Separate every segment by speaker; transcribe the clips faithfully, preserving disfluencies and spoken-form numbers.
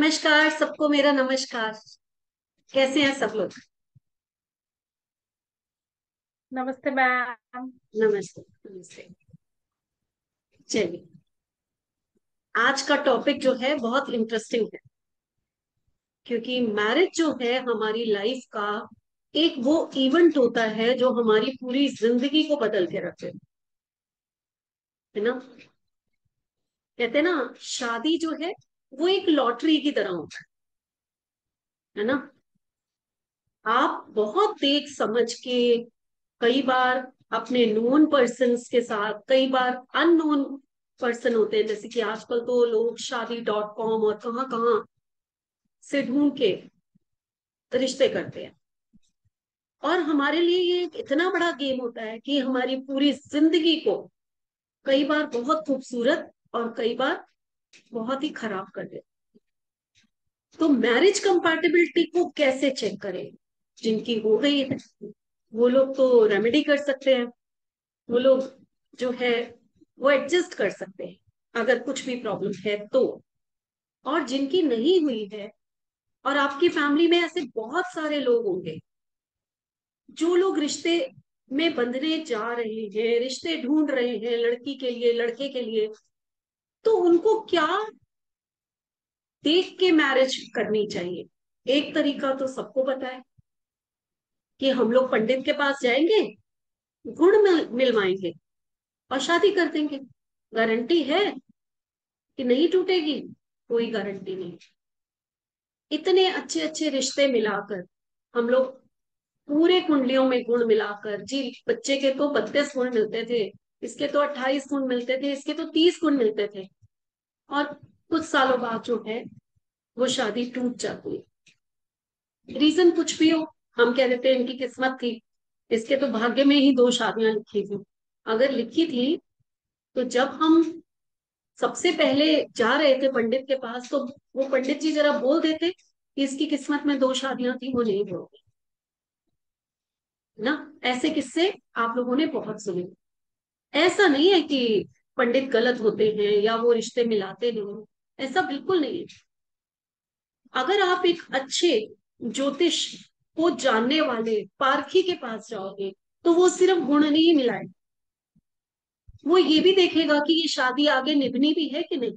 Speaker 1: नमस्कार सबको, मेरा नमस्कार। कैसे हैं सब लोग?
Speaker 2: नमस्ते मैम।
Speaker 1: नमस्ते नमस्ते। चलिए, आज का टॉपिक जो है बहुत इंटरेस्टिंग है, क्योंकि मैरिज जो है हमारी लाइफ का एक वो इवेंट होता है जो हमारी पूरी जिंदगी को बदल के रखे, है ना। कहते हैं ना, शादी जो है वो एक लॉटरी की तरह होता है है ना। आप बहुत देख समझ के, कई बार अपने नोन पर्सन्स के साथ, कई बार अननोन पर्सन होते हैं, जैसे कि आजकल तो लोग शादी डॉट कॉम और कहाँ कहाँ से ढूंढ के रिश्ते करते हैं। और हमारे लिए ये एक इतना बड़ा गेम होता है कि हमारी पूरी जिंदगी को कई बार बहुत खूबसूरत और कई बार बहुत ही खराब कर देता है। तो मैरिज कंपैटिबिलिटी को कैसे चेक करें? जिनकी हो गई है वो लोग तो रेमेडी कर सकते हैं, वो लोग जो है वो एडजस्ट कर सकते हैं अगर कुछ भी प्रॉब्लम है तो। और जिनकी नहीं हुई है, और आपकी फैमिली में ऐसे बहुत सारे लोग होंगे जो लोग रिश्ते में बंधने जा रहे हैं, रिश्ते ढूंढ रहे हैं, लड़की के लिए लड़के के लिए, तो उनको क्या देख के मैरिज करनी चाहिए? एक तरीका तो सबको पता है कि हम लोग पंडित के पास जाएंगे, गुण मिल, मिलवाएंगे और शादी कर देंगे। गारंटी है कि नहीं टूटेगी? कोई गारंटी नहीं। इतने अच्छे अच्छे रिश्ते मिलाकर हम लोग पूरे कुंडलियों में गुण मिलाकर, जी बच्चे के तो बत्तीस गुण मिलते थे, इसके तो अट्ठाईस गुण मिलते थे, इसके तो तीस गुण मिलते थे, और कुछ सालों बाद जो है वो शादी टूट जाती है। रीजन कुछ भी हो, हम कह देते हैं इनकी किस्मत थी, इसके तो भाग्य में ही दो शादियां लिखी थी। अगर लिखी थी तो जब हम सबसे पहले जा रहे थे पंडित के पास, तो वो पंडित जी जरा बोल देते कि इसकी किस्मत में दो शादियां थी, वो नहीं बोलते ना। ऐसे किस्से आप लोगों ने बहुत सुने। ऐसा नहीं है कि पंडित गलत होते हैं या वो रिश्ते मिलाते नहीं, ऐसा बिल्कुल नहीं है। अगर आप एक अच्छे ज्योतिष को जानने वाले पारखी के पास जाओगे तो वो सिर्फ गुण नहीं मिलाए, वो ये भी देखेगा कि ये शादी आगे निभनी भी है कि नहीं,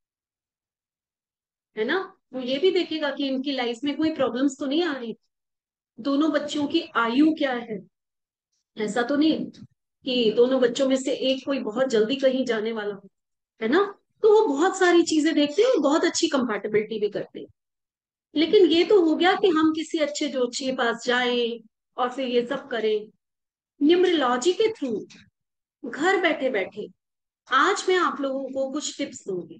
Speaker 1: है ना। वो ये भी देखेगा कि इनकी लाइफ में कोई प्रॉब्लम्स तो नहीं आ रही, दोनों बच्चों की आयु क्या है। ऐसा तो नहीं कि दोनों बच्चों में से एक कोई बहुत जल्दी कहीं जाने वाला हो, है ना। तो वो बहुत सारी चीजें देखते हैं, बहुत अच्छी कंपैटिबिलिटी भी करते हैं। लेकिन ये तो हो गया कि हम किसी अच्छे ज्योतिषी के पास जाएं और फिर ये सब करें। न्यूमरोलॉजी के थ्रू घर बैठे बैठे आज मैं आप लोगों को कुछ टिप्स दूंगी।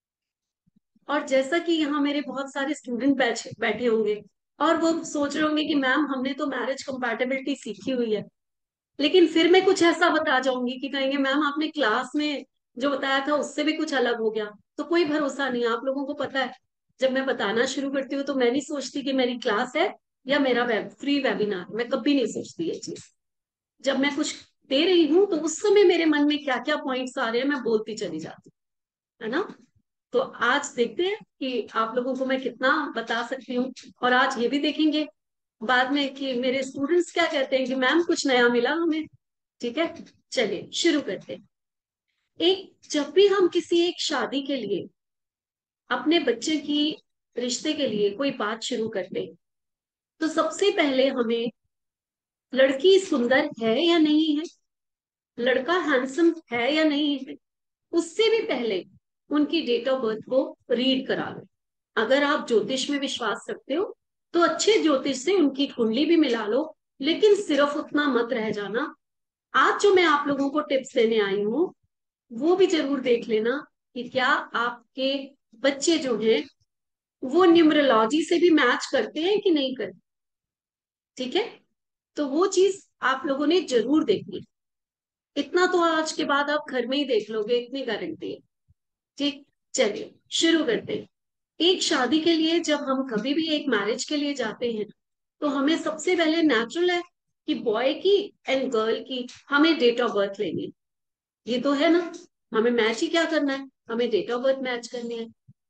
Speaker 1: और जैसा कि यहाँ मेरे बहुत सारे स्टूडेंट बैठे बैठे होंगे और वो सोच रहे होंगे कि मैम हमने तो मैरिज कंपैटिबिलिटी सीखी हुई है, लेकिन फिर मैं कुछ ऐसा बता जाऊंगी कि कहेंगे मैम आपने क्लास में जो बताया था उससे भी कुछ अलग हो गया। तो कोई भरोसा नहीं, आप लोगों को पता है, जब मैं बताना शुरू करती हूँ तो मैं नहीं सोचती कि मेरी क्लास है या मेरा वेब फ्री वेबिनार, मैं कभी नहीं सोचती ये चीज। जब मैं कुछ दे रही हूँ तो उस समय मेरे मन में क्या क्या पॉइंट्स आ रहे हैं मैं बोलती चली जाती हूँ, है ना। तो आज देखते हैं कि आप लोगों को मैं कितना बता सकती हूँ। और आज ये भी देखेंगे बाद में कि मेरे स्टूडेंट्स क्या कहते हैं कि मैम कुछ नया मिला हमें। ठीक है, चलिए शुरू करते हैं। एक जब भी हम किसी एक शादी के लिए, अपने बच्चे की रिश्ते के लिए कोई बात शुरू करते हैं, तो सबसे पहले हमें लड़की सुंदर है या नहीं है, लड़का हैंडसम है या नहीं है, उससे भी पहले उनकी डेट ऑफ बर्थ को रीड करा लो। अगर आप ज्योतिष में विश्वास रखते हो तो अच्छे ज्योतिष से उनकी कुंडली भी मिला लो, लेकिन सिर्फ उतना मत रह जाना। आज जो मैं आप लोगों को टिप्स देने आई हूँ वो भी जरूर देख लेना कि क्या आपके बच्चे जो हैं वो न्यूमरोलॉजी से भी मैच करते हैं कि नहीं करते। ठीक है, तो वो चीज आप लोगों ने जरूर देखनी। इतना तो आज के बाद आप घर में ही देख लोगे, इतनी गारंटी है। ठीक, चलिए शुरू करते हैं। एक शादी के लिए जब हम कभी भी एक मैरिज के लिए जाते हैं तो हमें सबसे पहले नेचुरल है कि बॉय की एंड गर्ल की हमें डेट ऑफ बर्थ लेनी है। ये तो है ना, हमें मैच ही क्या करना है, हमें डेट ऑफ बर्थ मैच करनी है।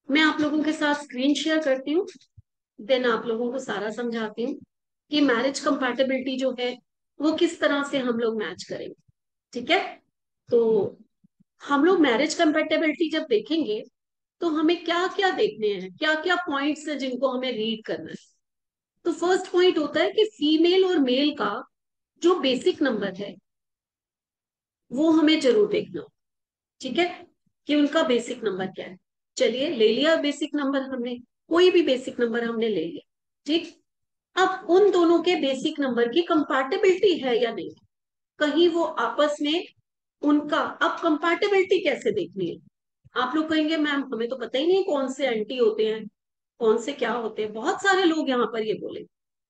Speaker 1: मैं आप लोगों के साथ स्क्रीन शेयर करती हूँ, देन आप लोगों को सारा समझाती हूँ कि मैरिज कंपैटिबिलिटी जो है वो किस तरह से हम लोग मैच करेंगे। ठीक है, तो हम लोग मैरिज कंपैटिबिलिटी जब देखेंगे तो हमें क्या क्या देखने हैं, क्या क्या पॉइंट्स हैं जिनको हमें रीड करना है। तो फर्स्ट पॉइंट होता है कि फीमेल और मेल का जो बेसिक नंबर है वो हमें जरूर देखना हो। ठीक है, कि उनका बेसिक नंबर क्या है। चलिए, ले लिया बेसिक नंबर हमने, कोई भी बेसिक नंबर हमने ले लिया। ठीक, अब उन दोनों के बेसिक नंबर की कंपैटिबिलिटी है या नहीं, कहीं वो आपस में उनका, अब कंपैटिबिलिटी कैसे देखनी है। आप लोग कहेंगे मैम हमें तो पता ही नहीं कौन से एंटी होते हैं, कौन से क्या होते हैं। बहुत सारे लोग यहाँ पर ये बोले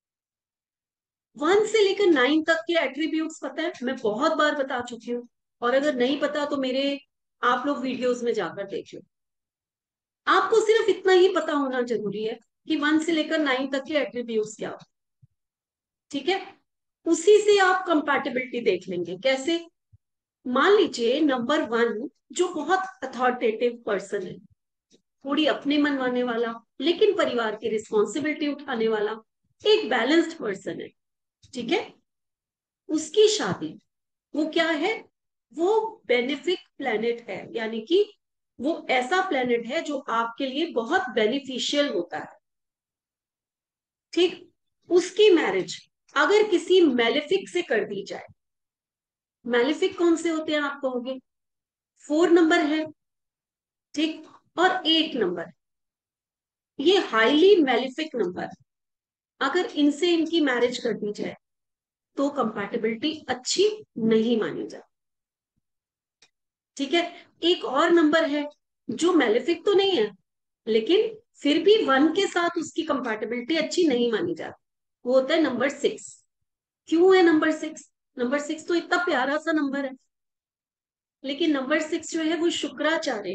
Speaker 1: वन से लेकर नाइन तक के एट्रीब्यूट्स पता है, मैं बहुत बार बता चुकी हूँ। और अगर नहीं पता तो मेरे आप लोग वीडियोस में जाकर देख लो। आपको सिर्फ इतना ही पता होना जरूरी है कि वन से लेकर नाइन तक के एट्रीब्यूट्स क्या हो। ठीक है, उसी से आप कंपैटिबिलिटी देख लेंगे। कैसे? मान लीजिए नंबर वन जो बहुत अथॉरिटेटिव पर्सन है, थोड़ी अपने मनवाने वाला लेकिन परिवार की रिस्पॉन्सिबिलिटी उठाने वाला, एक बैलेंस्ड पर्सन है। ठीक है, उसकी शादी, वो क्या है, वो बेनिफिक प्लेनेट है, यानी कि वो ऐसा प्लेनेट है जो आपके लिए बहुत बेनिफिशियल होता है। ठीक, उसकी मैरिज अगर किसी मेलेफिक से कर दी जाए, मेलेफिक कौन से होते हैं आप कहोगे, फोर नंबर है, ठीक, और एट नंबर, ये हाईली मेलेफिक नंबर, अगर इनसे इनकी मैरिज कर दी जाए तो कंपैटिबिलिटी अच्छी नहीं मानी जाती। ठीक है, एक और नंबर है जो मेलेफिक तो नहीं है लेकिन फिर भी वन के साथ उसकी कंपैटिबिलिटी अच्छी नहीं मानी जाती, वो होता है नंबर सिक्स। क्यों है नंबर सिक्स? नंबर सिक्स तो इतना प्यारा सा नंबर है, लेकिन नंबर सिक्स जो है वो शुक्राचार्य,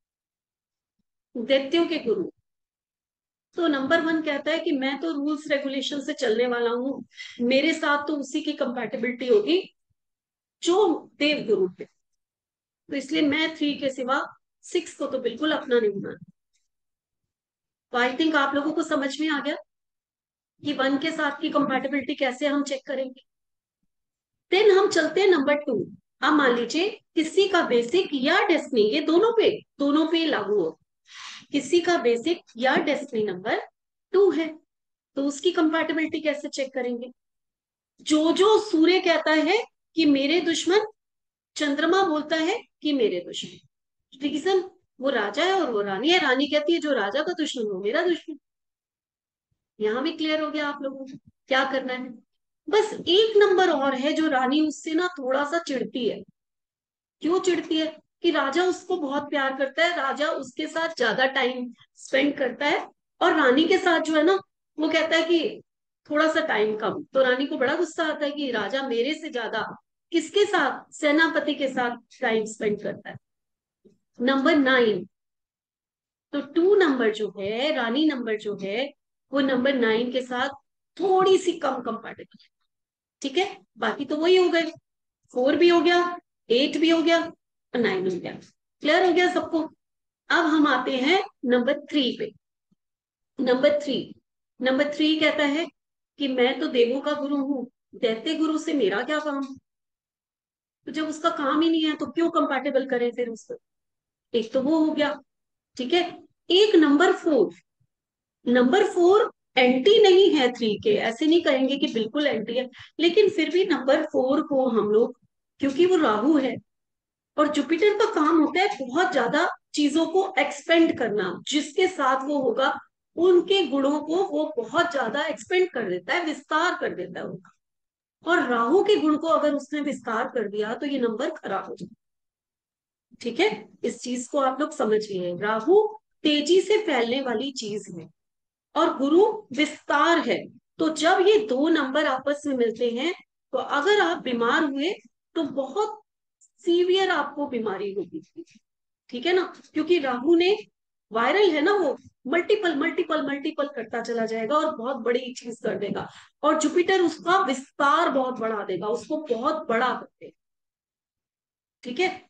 Speaker 1: दैत्यों के गुरु। तो नंबर वन कहता है कि मैं तो रूल्स रेगुलेशन से चलने वाला हूं, मेरे साथ तो उसी की कंपैटिबिलिटी होगी जो देव गुरु पे। तो इसलिए मैं थ्री के सिवा सिक्स को तो बिल्कुल अपना नहीं मानती। तो आई थिंक आप लोगों को समझ में आ गया कि वन के साथ की कंपैटिबिलिटी कैसे हम चेक करेंगे। देन हम चलते हैं नंबर टू। अब मान लीजिए किसी का बेसिक या डेस्टिनी, ये दोनों पे दोनों पे लागू हो, किसी का बेसिक या डेस्टिनी नंबर टू है, तो उसकी कंपैटिबिलिटी कैसे चेक करेंगे। जो जो सूर्य कहता है कि मेरे दुश्मन, चंद्रमा बोलता है कि मेरे दुश्मन। रीजन, वो राजा है और वो रानी है, रानी कहती है जो राजा का दुश्मन हो मेरा दुश्मन। यहां भी क्लियर हो गया आप लोगों को क्या करना है। बस एक नंबर और है जो रानी उससे ना थोड़ा सा चिढ़ती है। क्यों चिढ़ती है? कि राजा उसको बहुत प्यार करता है, राजा उसके साथ ज्यादा टाइम स्पेंड करता है, और रानी के साथ जो है ना, वो कहता है कि थोड़ा सा टाइम कम। तो रानी को बड़ा गुस्सा आता है कि राजा मेरे से ज्यादा किसके साथ, सेनापति के साथ टाइम स्पेंड करता है। नंबर नाइन, तो टू नंबर जो है, रानी नंबर जो है, वो नंबर नाइन के साथ थोड़ी सी कम कंपेटेबल है। ठीक है, बाकी तो वही हो गए, फोर भी हो गया, एट भी हो गया और नाइन हो गया। क्लियर हो गया सबको? अब हम आते हैं नंबर थ्री पे। नंबर थ्री, नंबर थ्री कहता है कि मैं तो देवों का गुरु हूं, दैत्य गुरु से मेरा क्या काम। तो जब उसका काम ही नहीं है तो क्यों कंपैटिबल करें फिर उसको। एक तो वो हो गया। ठीक है, एक number four, number four anti नहीं है थ्री के, ऐसे नहीं कहेंगे कि बिल्कुल एंटी है, लेकिन फिर भी नंबर फोर को हम लोग, क्योंकि वो राहु है और जुपिटर का काम होता है बहुत ज्यादा चीजों को एक्सपेंड करना, जिसके साथ वो होगा उनके गुणों को वो बहुत ज्यादा एक्सपेंड कर देता है, विस्तार कर देता है उनका। और राहु के गुण को अगर उसने विस्तार कर दिया तो ये नंबर खराब हो जाए। ठीक है, इस चीज को आप लोग समझिए, राहु तेजी से फैलने वाली चीज है और गुरु विस्तार है। तो जब ये दो नंबर आपस में मिलते हैं तो अगर आप बीमार हुए तो बहुत सीवियर आपको बीमारी होगी। ठीक है ना, क्योंकि राहु ने, वायरल है ना वो, मल्टीपल मल्टीपल मल्टीपल करता चला जाएगा और बहुत बड़ी चीज कर देगा। और जुपिटर उसका विस्तार बहुत बढ़ा देगा, उसको बहुत बड़ा कर देगा। ठीक है,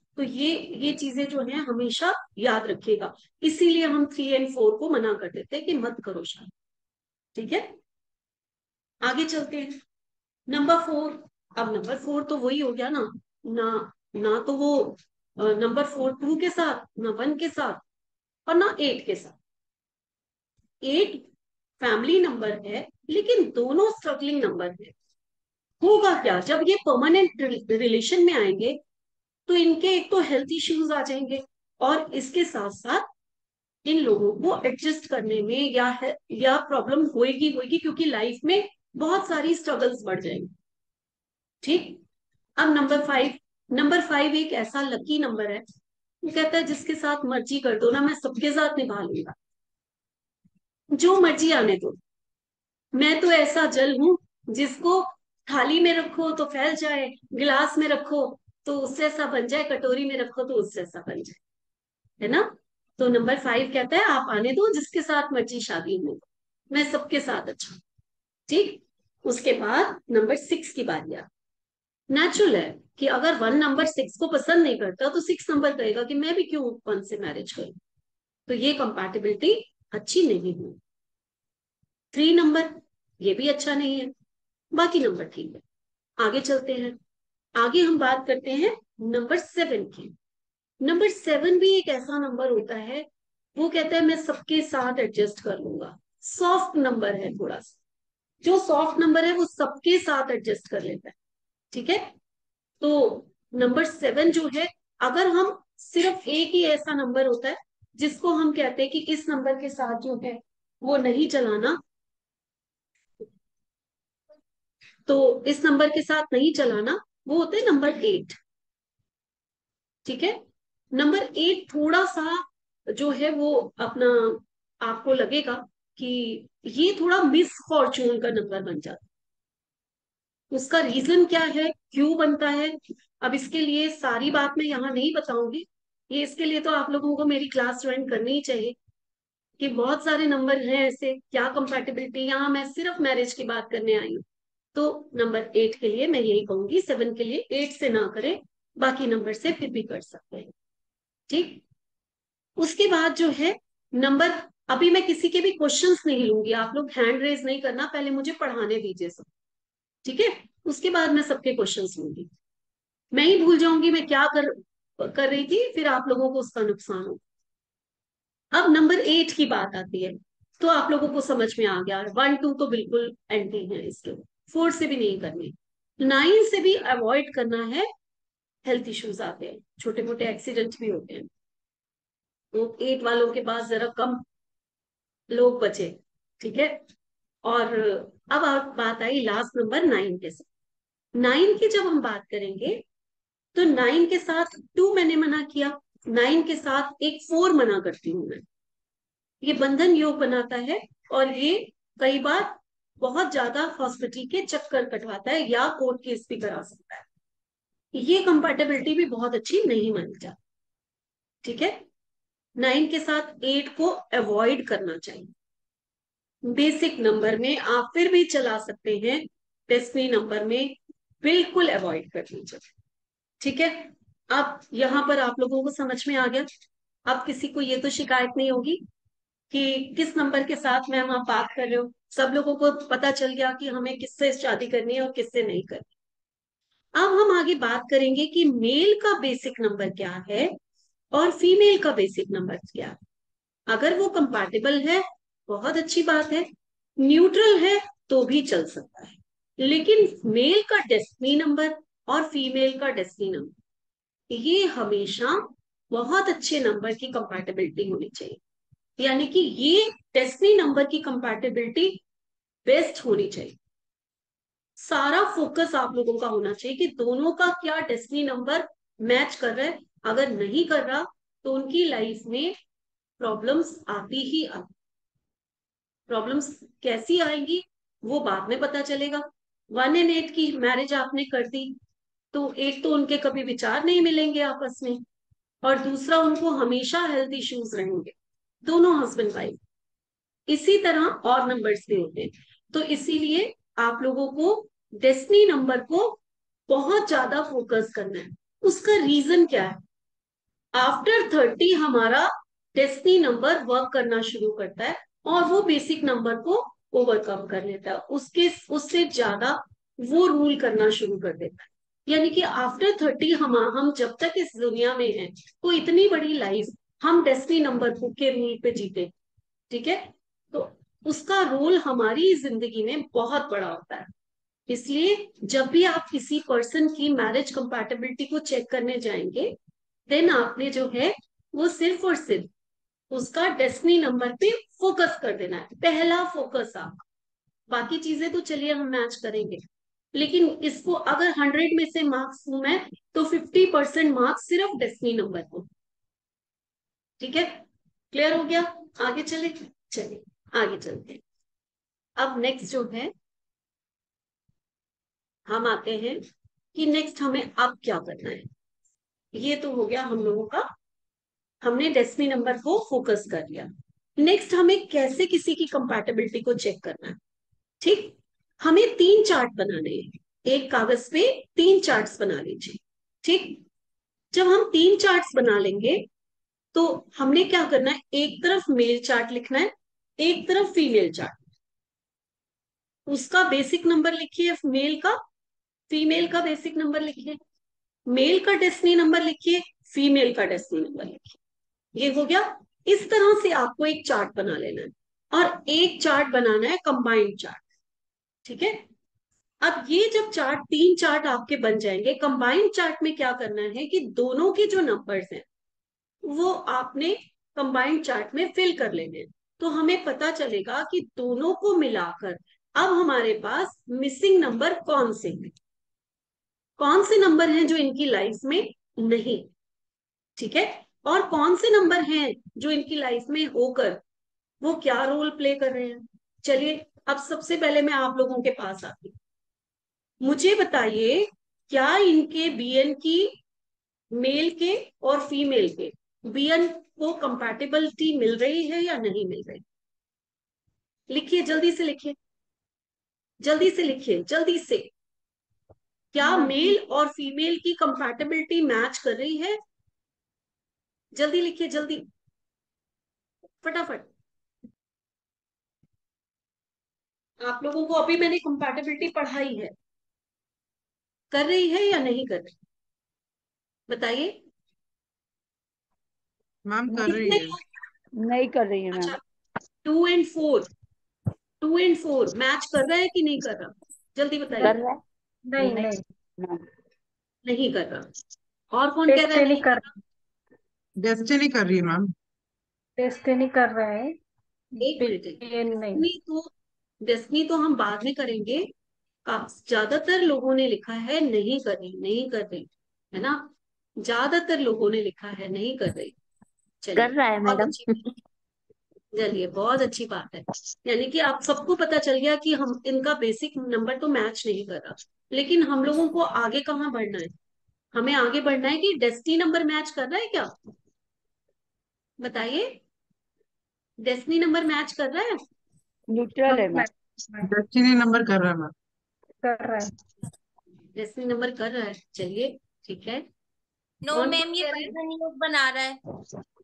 Speaker 1: तो ये ये चीजें जो है हमेशा याद रखिएगा। इसीलिए हम थ्री एंड फोर को मना कर देते हैं कि मत करो शादी। ठीक है, आगे चलते हैं। Number four. अब नंबर फोर तो वही हो गया ना, ना ना तो वो नंबर फोर टू के साथ, ना वन के साथ, और ना एट के साथ। एट फैमिली नंबर है, लेकिन दोनों स्ट्रगलिंग नंबर है। होगा क्या जब ये परमानेंट रिलेशन में आएंगे, तो इनके एक तो हेल्थ इश्यूज आ जाएंगे, और इसके साथ साथ इन लोगों को एडजस्ट करने में या है या प्रॉब्लम होएगी होएगी क्योंकि लाइफ में बहुत सारी स्ट्रगल्स बढ़ जाएंगी। ठीक। अब नंबर फाइव। नंबर फाइव एक ऐसा लकी नंबर है, वो कहता है जिसके साथ मर्जी कर दो ना, मैं सबके साथ निभा लूंगा, जो मर्जी आने दो। मैं तो ऐसा जल हूं जिसको थाली में रखो तो फैल जाए, गिलास में रखो तो उससे ऐसा बन जाए, कटोरी में रखो तो उससे ऐसा बन जाए। है ना? तो नंबर फाइव कहता है आप आने दो, जिसके साथ मर्जी शादी में, मैं सबके साथ अच्छा हूं। ठीक। उसके बाद नंबर सिक्स की बारी आ। नेचुरल है कि अगर वन नंबर सिक्स को पसंद नहीं करता, तो सिक्स नंबर कहेगा कि मैं भी क्यों वन से मैरिज करूं। तो ये कंपैटिबिलिटी अच्छी नहीं हुई। थ्री नंबर, ये भी अच्छा नहीं है। बाकी नंबर ठीक है। आगे चलते हैं। आगे हम बात करते हैं नंबर सेवन की। नंबर सेवन भी एक ऐसा नंबर होता है, वो कहता है मैं सबके साथ एडजस्ट कर लूंगा। सॉफ्ट नंबर है थोड़ा सा। जो सॉफ्ट नंबर है वो सबके साथ एडजस्ट कर लेता है। ठीक है। तो नंबर सेवन जो है, अगर हम सिर्फ एक ही ऐसा नंबर होता है जिसको हम कहते हैं कि इस नंबर के साथ जो है वो नहीं चलाना, तो इस नंबर के साथ नहीं चलाना, वो होते हैं नंबर एट। ठीक है। नंबर एट थोड़ा सा जो है वो अपना, आपको लगेगा कि ये थोड़ा मिस फॉर्चून का नंबर बन जाता है। उसका रीजन क्या है, क्यों बनता है, अब इसके लिए सारी बात मैं यहाँ नहीं बताऊंगी। ये इसके लिए तो आप लोगों को मेरी क्लास ज्वाइन करनी ही चाहिए, कि बहुत सारे नंबर हैं ऐसे, क्या कंपैटिबिलिटी। यहाँ मैं सिर्फ मैरिज की बात करने आई हूँ। तो नंबर एट के लिए मैं यही कहूंगी, सेवन के लिए एट से ना करें, बाकी नंबर से फिर भी कर सकते हैं। ठीक। उसके बाद जो है नंबर, अभी मैं किसी के भी क्वेश्चंस नहीं लूंगी, आप लोग हैंड रेज नहीं करना, पहले मुझे पढ़ाने दीजिए सब। ठीक है। उसके बाद मैं सबके क्वेश्चंस लूंगी। मैं ही भूल जाऊंगी मैं क्या कर कर रही थी, फिर आप लोगों को उसका नुकसान हो। अब नंबर एट की बात आती है, तो आप लोगों को समझ में आ गया, वन टू तो बिल्कुल एंटी है इसके, फोर से भी नहीं करनी, नाइन से भी अवॉइड करना है। हेल्थ इश्यूज आते हैं, छोटे मोटे एक्सीडेंट भी होते हैं, तो एट वालों के पास जरा कम लोग बचे। ठीक है। और अब आप बात आई लास्ट नंबर नाइन के साथ। नाइन की जब हम बात करेंगे, तो नाइन के साथ टू मैंने मना किया, नाइन के साथ एक फोर मना करती हूं मैं। ये बंधन योग बनाता है, और ये कई बार बहुत ज्यादा हॉस्पिटल के चक्कर कटवाता है या कोर्ट केस भी करा सकता है। ये कंपैटिबिलिटी भी बहुत अच्छी नहीं मानी जाती। ठीक है। नाइन के साथ एट को अवॉइड करना चाहिए। बेसिक नंबर में आप फिर भी चला सकते हैं, डेस्टिनी नंबर में बिल्कुल अवॉइड कर लीजिए। ठीक है। अब यहाँ पर आप लोगों को समझ में आ गया। अब किसी को ये तो शिकायत नहीं होगी कि किस नंबर के साथ मैम आप बात कर रहे हो, सब लोगों को पता चल गया कि हमें किससे शादी करनी है और किससे नहीं करनी। अब हम आगे बात करेंगे कि मेल का बेसिक नंबर क्या है और फीमेल का बेसिक नंबर क्या है। अगर वो कंपैटिबल है, बहुत अच्छी बात है। न्यूट्रल है तो भी चल सकता है। लेकिन मेल का डेस्टिनी नंबर और फीमेल का डेस्टिनी नंबर, ये हमेशा बहुत अच्छे नंबर की कंपैटिबिलिटी होनी चाहिए। यानी कि ये डेस्टिनी नंबर की कंपैटिबिलिटी बेस्ट होनी चाहिए। सारा फोकस आप लोगों का होना चाहिए कि दोनों का क्या डेस्टिनी नंबर मैच कर रहा है। अगर नहीं कर रहा, तो उनकी लाइफ में प्रॉब्लम्स आती ही आती। प्रॉब्लम्स कैसी आएंगी वो बाद में पता चलेगा। वन एंड एट की मैरिज आपने कर दी, तो एक तो उनके कभी विचार नहीं मिलेंगे आपस में, और दूसरा उनको हमेशा हेल्थ इश्यूज रहेंगे, दोनों हस्बैंड वाइफ। इसी तरह और नंबर्स भी होते हैं। तो इसीलिए आप लोगों को डेस्टिनी नंबर को बहुत ज्यादा फोकस करना है। उसका रीजन क्या है? आफ्टर थर्टी हमारा डेस्टिनी नंबर वर्क करना शुरू करता है और वो बेसिक नंबर को ओवरकम कर लेता है, उसके उससे ज्यादा वो रूल करना शुरू कर देता है। यानी कि आफ्टर थर्टी हम हम जब तक इस दुनिया में हैं, तो इतनी बड़ी लाइफ हम डेस्टिनी नंबर के रूल पे जीते। ठीक है, तो उसका रोल हमारी जिंदगी में बहुत बड़ा होता है। इसलिए जब भी आप किसी पर्सन की मैरिज कंपैटिबिलिटी को चेक करने जाएंगे, देन आपने जो है वो सिर्फ और सिर्फ उसका डेस्टिनी नंबर पे फोकस कर देना है, पहला फोकस आप। बाकी चीजें तो चलिए हम मैच करेंगे, लेकिन इसको अगर हंड्रेड में से मार्क्स दूं मैं, तो फिफ्टी परसेंट मार्क्स सिर्फ डेस्टिनी नंबर को। ठीक है, क्लियर हो गया? आगे चले, चलिए आगे चलते हैं। अब नेक्स्ट जो है, हम आते हैं कि नेक्स्ट हमें अब क्या करना है। ये तो हो गया हम लोगों का, हमने डेस्टिनी नंबर को फोकस कर लिया। नेक्स्ट हमें कैसे किसी की कंपैटिबिलिटी को चेक करना है। ठीक, हमें तीन चार्ट बनाने हैं, एक कागज पे तीन चार्ट्स बना लीजिए। ठीक, जब हम तीन चार्ट्स बना लेंगे, तो हमने क्या करना है, एक तरफ मेल चार्ट लिखना है, एक तरफ फीमेल चार्ट। उसका बेसिक नंबर लिखिए मेल का, फीमेल का बेसिक नंबर लिखिए, मेल का डेस्टिनी नंबर लिखिए, फीमेल का डेस्टिनी नंबर लिखिए। ये हो गया। इस तरह से आपको एक चार्ट बना लेना है और एक चार्ट बनाना है कंबाइंड चार्ट। ठीक है, अब ये जब चार्ट तीन चार्ट आपके बन जाएंगे, कंबाइंड चार्ट में क्या करना है कि दोनों के जो नंबर्स हैं वो आपने कंबाइंड चार्ट में फिल कर लेने हैं। तो हमें पता चलेगा कि दोनों को मिलाकर अब हमारे पास मिसिंग नंबर कौन से हैं, कौन से नंबर हैं जो इनकी लाइफ में नहीं। ठीक है, और कौन से नंबर हैं जो इनकी लाइफ में होकर वो क्या रोल प्ले कर रहे हैं। चलिए, अब सबसे पहले मैं आप लोगों के पास आती हूँ। मुझे बताइए, क्या इनके बीएन की, मेल के और फीमेल के बीएन को कंपैटिबिलिटी मिल रही है या नहीं मिल रही? लिखिए, जल्दी से लिखिए, जल्दी से लिखिए, जल्दी से। क्या
Speaker 2: नहीं।
Speaker 1: मेल और फीमेल की कंपैटिबिलिटी मैच कर रही है? जल्दी लिखिए, जल्दी, फटाफट। आप लोगों को अभी मैंने कंपैटिबिलिटी पढ़ाई है, कर रही है या नहीं कर रही? बताइए।
Speaker 3: मैम कर रही
Speaker 1: कितने
Speaker 3: है।
Speaker 1: लोग-
Speaker 4: नहीं कर रही है मैम।
Speaker 1: अच्छा, two and four, two and four match कर रहा है कि नहीं कर रहा? जल्दी
Speaker 4: कर
Speaker 1: बताइए।
Speaker 4: रहा है?
Speaker 2: नहीं
Speaker 4: नहीं
Speaker 2: नहीं।
Speaker 4: मैम।
Speaker 1: नहीं कर रहा। और कौन कह रहा है
Speaker 2: डेस्टिनी
Speaker 1: नहीं कर
Speaker 2: कर
Speaker 1: रहा?
Speaker 3: डेस्टिनी कर रही है मैम।
Speaker 2: डेस्टिनी कर रहा है।
Speaker 1: एक मिनट,
Speaker 2: बीएन नहीं।
Speaker 1: डेस्टिनी तो, डेस्टिनी तो हम बाद में करेंगे। काफ- ज्यादातर लोगों ने लिखा है नहीं कर रही, नहीं कर रही, है ना? ज्यादातर लोगों ने लिखा है नहीं कर रही।
Speaker 4: कर
Speaker 1: चलिए,
Speaker 4: रहा है
Speaker 1: बहुत
Speaker 4: मैडम।
Speaker 1: अच्छी, चलिए बहुत अच्छी बात है। यानी कि आप सबको पता चल गया कि हम इनका बेसिक नंबर तो मैच नहीं कर रहा। लेकिन हम लोगों को आगे कहाँ बढ़ना है? हमें आगे बढ़ना है कि डेस्टिनी नंबर मैच कर रहा है क्या? बताइए, डेस्टिनी नंबर मैच कर रहा है?
Speaker 4: न्यूट्रल है मैम।
Speaker 3: डेस्टिनी नंबर कर रहा है मैम।
Speaker 2: कर रहा है।
Speaker 1: डेस्टिनी नंबर कर रहा है, चलिए ठीक है।
Speaker 5: नो
Speaker 1: कौन कौन
Speaker 5: मैम, ये
Speaker 1: कह रहे हैं?
Speaker 5: बंधन योग बना रहा है।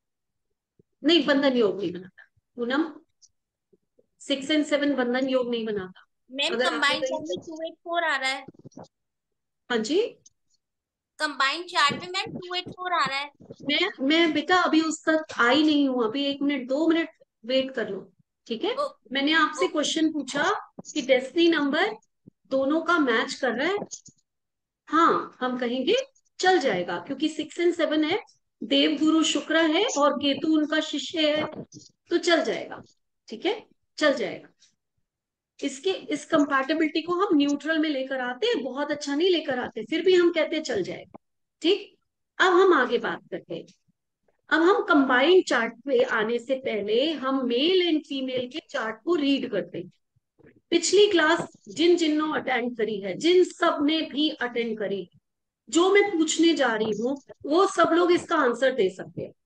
Speaker 1: नहीं, बंधन योग नहीं बनाता पूनम, सिक्स एंड सेवन बंधन योग नहीं बनाता।
Speaker 5: मैम
Speaker 1: अगर आपने
Speaker 5: कंबाइंड
Speaker 1: कहीं
Speaker 5: चार्ट
Speaker 1: से,
Speaker 5: में टू एट फोर आ रहा है।
Speaker 1: हाँ जी,
Speaker 5: कंबाइंड चार्ट में मैम टू एट फोर आ रहा है।
Speaker 1: मैं मैं बेटा अभी उस तक आई नहीं हूँ, अभी एक मिनट दो मिनट वेट कर लो। ठीक है,
Speaker 5: ओ,
Speaker 1: मैंने आपसे
Speaker 5: ओके।
Speaker 1: क्वेश्चन पूछा कि डेस्टिनी नंबर दोनों का मैच कर रहा है। हाँ, हम कहेंगे चल जाएगा, क्योंकि सिक्स एंड सेवन है, देव गुरु शुक्र है और केतु उनका शिष्य है, तो चल जाएगा। ठीक है, चल जाएगा। इसके इस कंपैटिबिलिटी को हम न्यूट्रल में लेकर आते हैं, बहुत अच्छा नहीं लेकर आते, फिर भी हम कहते हैं चल जाएगा। ठीक, अब हम आगे बात करते हैं। अब हम कंबाइंड चार्ट पे आने से पहले हम मेल एंड फीमेल के चार्ट को रीड करते हैं। पिछली क्लास जिन जिन्हों अटेंड करी है, जिन सब ने भी अटेंड करी, जो मैं पूछने जा रही हूँ वो सब लोग इसका आंसर दे सकते हैं।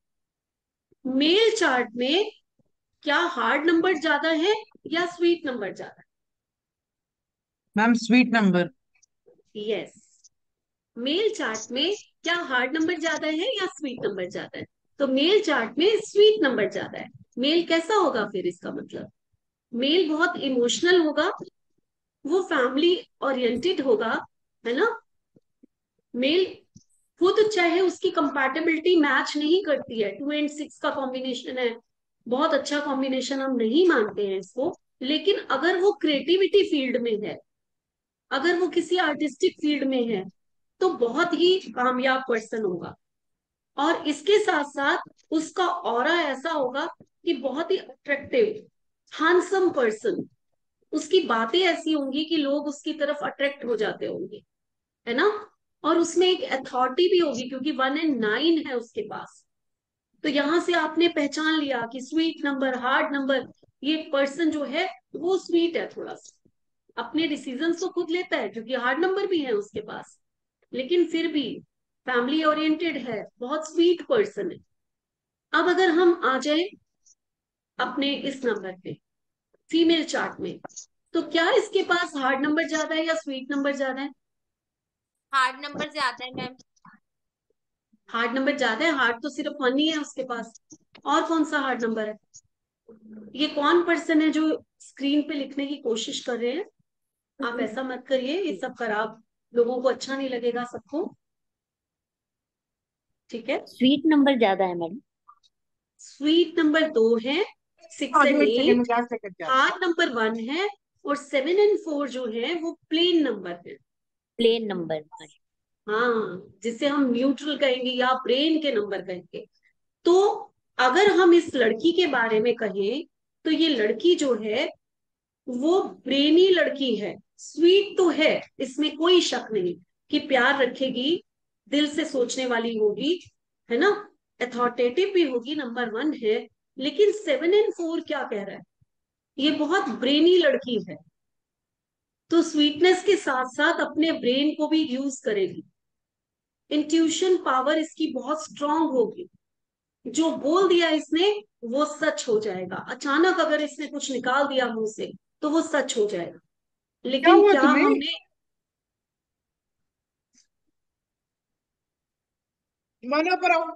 Speaker 1: मेल चार्ट में क्या हार्ड नंबर ज्यादा है या स्वीट नंबर ज्यादा
Speaker 3: मैम स्वीट नंबर।
Speaker 1: है? यस, मेल चार्ट में क्या हार्ड नंबर ज्यादा है या स्वीट नंबर ज्यादा है? तो मेल चार्ट में स्वीट नंबर ज्यादा है। मेल कैसा होगा फिर? इसका मतलब मेल बहुत इमोशनल होगा, वो फैमिली ओरिएंटेड होगा, है ना। मेल खुद चाहे उसकी कंपैटिबिलिटी मैच नहीं करती है, टू एंड सिक्स का कॉम्बिनेशन है, बहुत अच्छा कॉम्बिनेशन, हम नहीं मानते हैं इसको, लेकिन अगर वो क्रिएटिविटी फील्ड में है, अगर वो किसी आर्टिस्टिक फील्ड में है, तो बहुत ही कामयाब पर्सन होगा। और इसके साथ साथ उसका ऑरा ऐसा होगा कि बहुत ही अट्रैक्टिव, हैंडसम पर्सन, उसकी बातें ऐसी होंगी कि लोग उसकी तरफ अट्रैक्ट हो जाते होंगे, है ना। और उसमें एक अथॉरिटी भी होगी क्योंकि वन एंड नाइन है उसके पास। तो यहां से आपने पहचान लिया कि स्वीट नंबर, हार्ड नंबर, ये पर्सन जो है वो स्वीट है थोड़ा सा, अपने डिसीजंस तो खुद लेता है क्योंकि हार्ड नंबर भी है उसके पास, लेकिन फिर भी फैमिली ओरिएंटेड है, बहुत स्वीट पर्सन है। अब अगर हम आ जाए अपने इस नंबर पे, फीमेल चार्ट में, तो क्या इसके पास हार्ड नंबर ज्यादा है या स्वीट नंबर ज्यादा है?
Speaker 5: हार्ड नंबर ज्यादा है मैम।
Speaker 1: हार्ड नंबर ज्यादा है। हार्ड तो सिर्फ वन ही है उसके पास, और कौन सा हार्ड नंबर है? ये कौन पर्सन है जो स्क्रीन पे लिखने की कोशिश कर रहे हैं? आप ऐसा मत करिए, ये सब खराब, लोगों को अच्छा नहीं लगेगा सबको, ठीक है।
Speaker 4: स्वीट नंबर ज्यादा है मैडम।
Speaker 1: स्वीट नंबर दो है, सिक्स
Speaker 3: हाँ
Speaker 1: एंड
Speaker 3: एक सेकंड में
Speaker 1: एट।
Speaker 3: गैस लेकर के आ रहा
Speaker 1: हार्ड नंबर वन है, और सेवन एंड फोर जो है वो प्लेन नंबर है।
Speaker 4: Plain number.
Speaker 1: हाँ, जिसे हम न्यूट्रल कहेंगे या ब्रेन के नंबर कहेंगे। तो अगर हम इस लड़की के बारे में कहें, तो ये लड़की जो है वो ब्रेनी लड़की है। स्वीट तो है, इसमें कोई शक नहीं, कि प्यार रखेगी, दिल से सोचने वाली होगी, है ना, अथॉरिटेटिव भी होगी, नंबर वन है। लेकिन सेवन एंड फोर क्या कह रहा है? ये बहुत ब्रेनी लड़की है, तो स्वीटनेस के साथ साथ अपने ब्रेन को भी यूज करेगी। इंट्यूशन पावर इसकी बहुत स्ट्रांग होगी, जो बोल दिया इसने वो सच हो जाएगा। अचानक अगर इसने कुछ निकाल दिया मुंह से तो वो सच हो जाएगा।
Speaker 3: क्या
Speaker 1: लेकिन
Speaker 3: हुआ
Speaker 1: क्या
Speaker 3: तुम्हें?
Speaker 1: हमने
Speaker 3: मना पर आओ।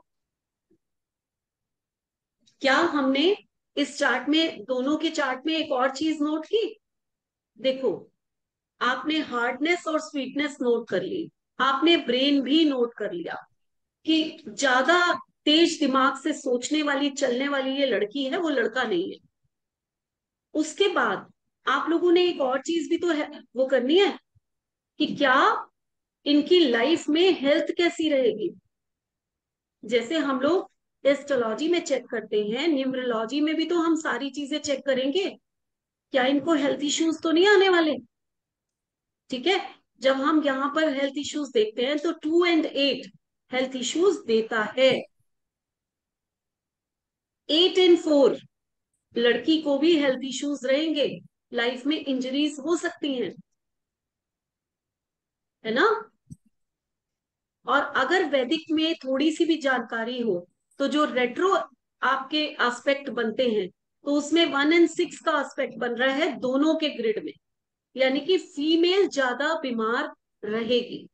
Speaker 1: क्या हमने इस चार्ट में, दोनों के चार्ट में एक और चीज नोट की? देखो, आपने हार्डनेस और स्वीटनेस नोट कर ली, आपने ब्रेन भी नोट कर लिया कि ज्यादा तेज दिमाग से सोचने वाली, चलने वाली ये लड़की है, वो लड़का नहीं है। उसके बाद आप लोगों ने एक और चीज भी तो है वो करनी है, कि क्या इनकी लाइफ में हेल्थ कैसी रहेगी। जैसे हम लोग एस्ट्रोलॉजी में चेक करते हैं, न्यूमरोलॉजी में भी तो हम सारी चीजें चेक करेंगे, क्या इनको हेल्थ इश्यूज तो नहीं आने वाले। ठीक है, जब हम यहाँ पर हेल्थ इश्यूज देखते हैं तो two and eight health issues देता है। एट एंड फोर, लड़की को भी हेल्थ इश्यूज रहेंगे, लाइफ में इंजरीज हो सकती हैं, है ना। और अगर वैदिक में थोड़ी सी भी जानकारी हो, तो जो रेट्रो आपके एस्पेक्ट बनते हैं, तो उसमें वन एंड सिक्स का एस्पेक्ट बन रहा है दोनों के ग्रिड में, यानी कि फीमेल ज्यादा बीमार रहेगी।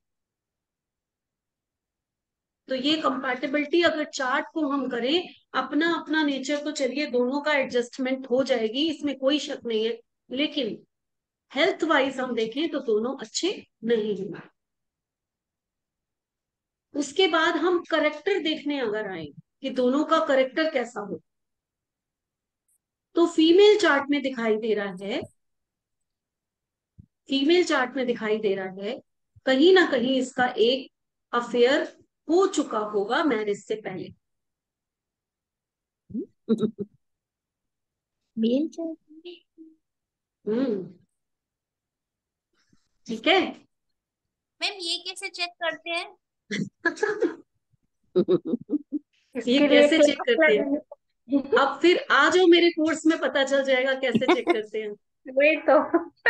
Speaker 1: तो ये कंपैटिबिलिटी अगर चार्ट को हम करें, अपना अपना नेचर तो चलिए दोनों का एडजस्टमेंट हो जाएगी, इसमें कोई शक नहीं है, लेकिन हेल्थ वाइज हम देखें तो दोनों अच्छे नहीं होंगे। उसके बाद हम करेक्टर देखने अगर आए कि दोनों का करेक्टर कैसा हो, तो फीमेल चार्ट में दिखाई दे रहा है, फीमेल चार्ट में दिखाई दे रहा है कहीं ना कहीं इसका एक अफेयर हो चुका होगा मैरिज से पहले।
Speaker 4: Mail chart.
Speaker 1: हम्म, ठीक है।
Speaker 5: मैम ये कैसे चेक करते हैं?
Speaker 1: ये
Speaker 2: इसके लिए
Speaker 1: कैसे चेक
Speaker 2: क्लास
Speaker 1: करते हैं?
Speaker 2: लगेगी।
Speaker 1: अब फिर आ जाओ मेरे कोर्स में, पता चल जाएगा कैसे चेक करते हैं।
Speaker 2: वही तो।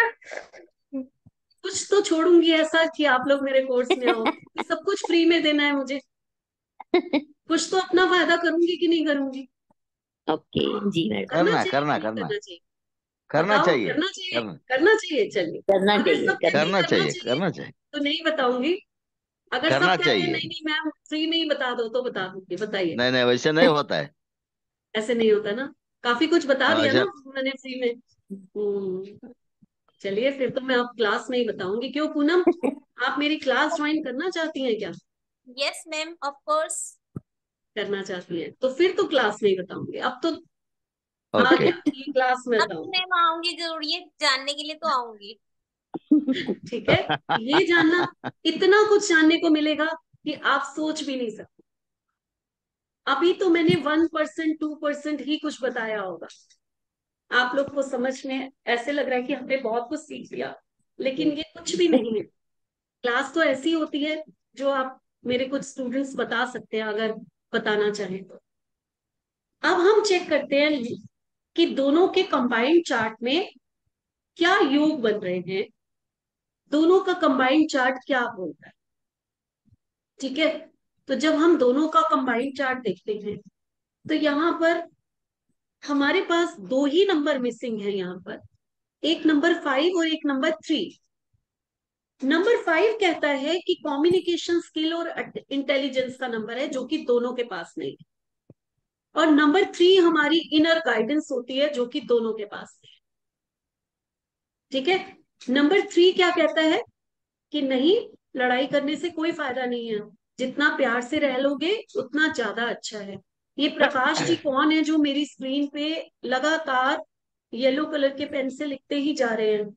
Speaker 1: कुछ तो छोड़ूंगी ऐसा कि आप लोग मेरे कोर्स में आओ, कि सब कुछ फ्री में देना है मुझे, कुछ तो अपना फायदा करूंगी कि नहीं करूंगी?
Speaker 4: ओके जी मैडम।
Speaker 1: करना
Speaker 6: करना
Speaker 1: चाहिए
Speaker 6: करना
Speaker 1: कि नहीं
Speaker 6: करना
Speaker 1: करना चाहिए?
Speaker 6: करना
Speaker 1: बताओ,
Speaker 6: चाहिए
Speaker 1: करना चाहिए?
Speaker 6: करना
Speaker 1: करना चाहिए, चलिए।
Speaker 4: करना
Speaker 1: अगर
Speaker 4: चाहिए
Speaker 1: सब कहते हैं
Speaker 6: करना
Speaker 1: करना
Speaker 6: चाहिए
Speaker 1: चाहिए
Speaker 6: करना चाहिए
Speaker 1: तो नहीं बताऊंगी, अगर सब
Speaker 6: करना
Speaker 1: कहते हैं
Speaker 6: चाहिए।
Speaker 1: नहीं नहीं मैम फ्री में ही बता दो तो बता दूंगी, बताइए।
Speaker 6: नहीं नहीं, वैसे नहीं होता है।
Speaker 1: ऐसे नहीं होता ना, काफी कुछ बता
Speaker 6: हाँ,
Speaker 1: दिया
Speaker 6: वैसे।
Speaker 1: ना मैंने फ्री में। हम्म। चलिए फिर तो मैं अब क्लास में ही बताऊंगी। क्यों पूनम, आप मेरी क्लास ज्वाइन करना चाहती हैं क्या?
Speaker 5: Yes ma'am, of course.
Speaker 1: करना चाहती हैं तो फिर तो क्लास में ही बताऊंगी। अब तो आ
Speaker 6: ओके।
Speaker 1: गया ये क्लास में
Speaker 5: अब तो
Speaker 1: बताऊंगी।
Speaker 5: मैम आऊंगी जरूर, ये जानने के लिए तो आऊंगी।
Speaker 1: ठीक है, ये जानना, इतना कुछ जानने को मिलेगा कि आप सोच भी नहीं सकते। अभी तो मैंने वन परसेंट टू परसेंट ही कुछ बताया होगा। आप लोग को समझ में ऐसे लग रहा है कि हमने बहुत कुछ सीख लिया, लेकिन ये कुछ भी नहीं है। क्लास तो ऐसी होती है जो आप मेरे कुछ स्टूडेंट्स बता सकते हैं अगर बताना चाहें तो। अब हम चेक करते हैं कि दोनों के कंबाइंड चार्ट में क्या योग बन रहे हैं, दोनों का कंबाइंड चार्ट क्या बोलता है। ठीक है, तो जब हम दोनों का कंबाइंड चार्ट देखते हैं तो यहाँ पर हमारे पास दो ही नंबर मिसिंग है। यहाँ पर एक नंबर फाइव और एक नंबर थ्री। नंबर फाइव कहता है कि कम्युनिकेशन स्किल और इंटेलिजेंस का नंबर है, जो कि दोनों के पास नहीं है। और नंबर थ्री हमारी इनर गाइडेंस होती है, जो कि दोनों के पास नहीं है। ठीक है, नंबर थ्री क्या कहता है कि नहीं, लड़ाई करने से कोई फायदा नहीं है, जितना प्यार से रह लोगे उतना ज्यादा अच्छा है। ये प्रकाश जी कौन है जो मेरी स्क्रीन पे लगातार येलो कलर के पेन से लिखते ही जा रहे हैं?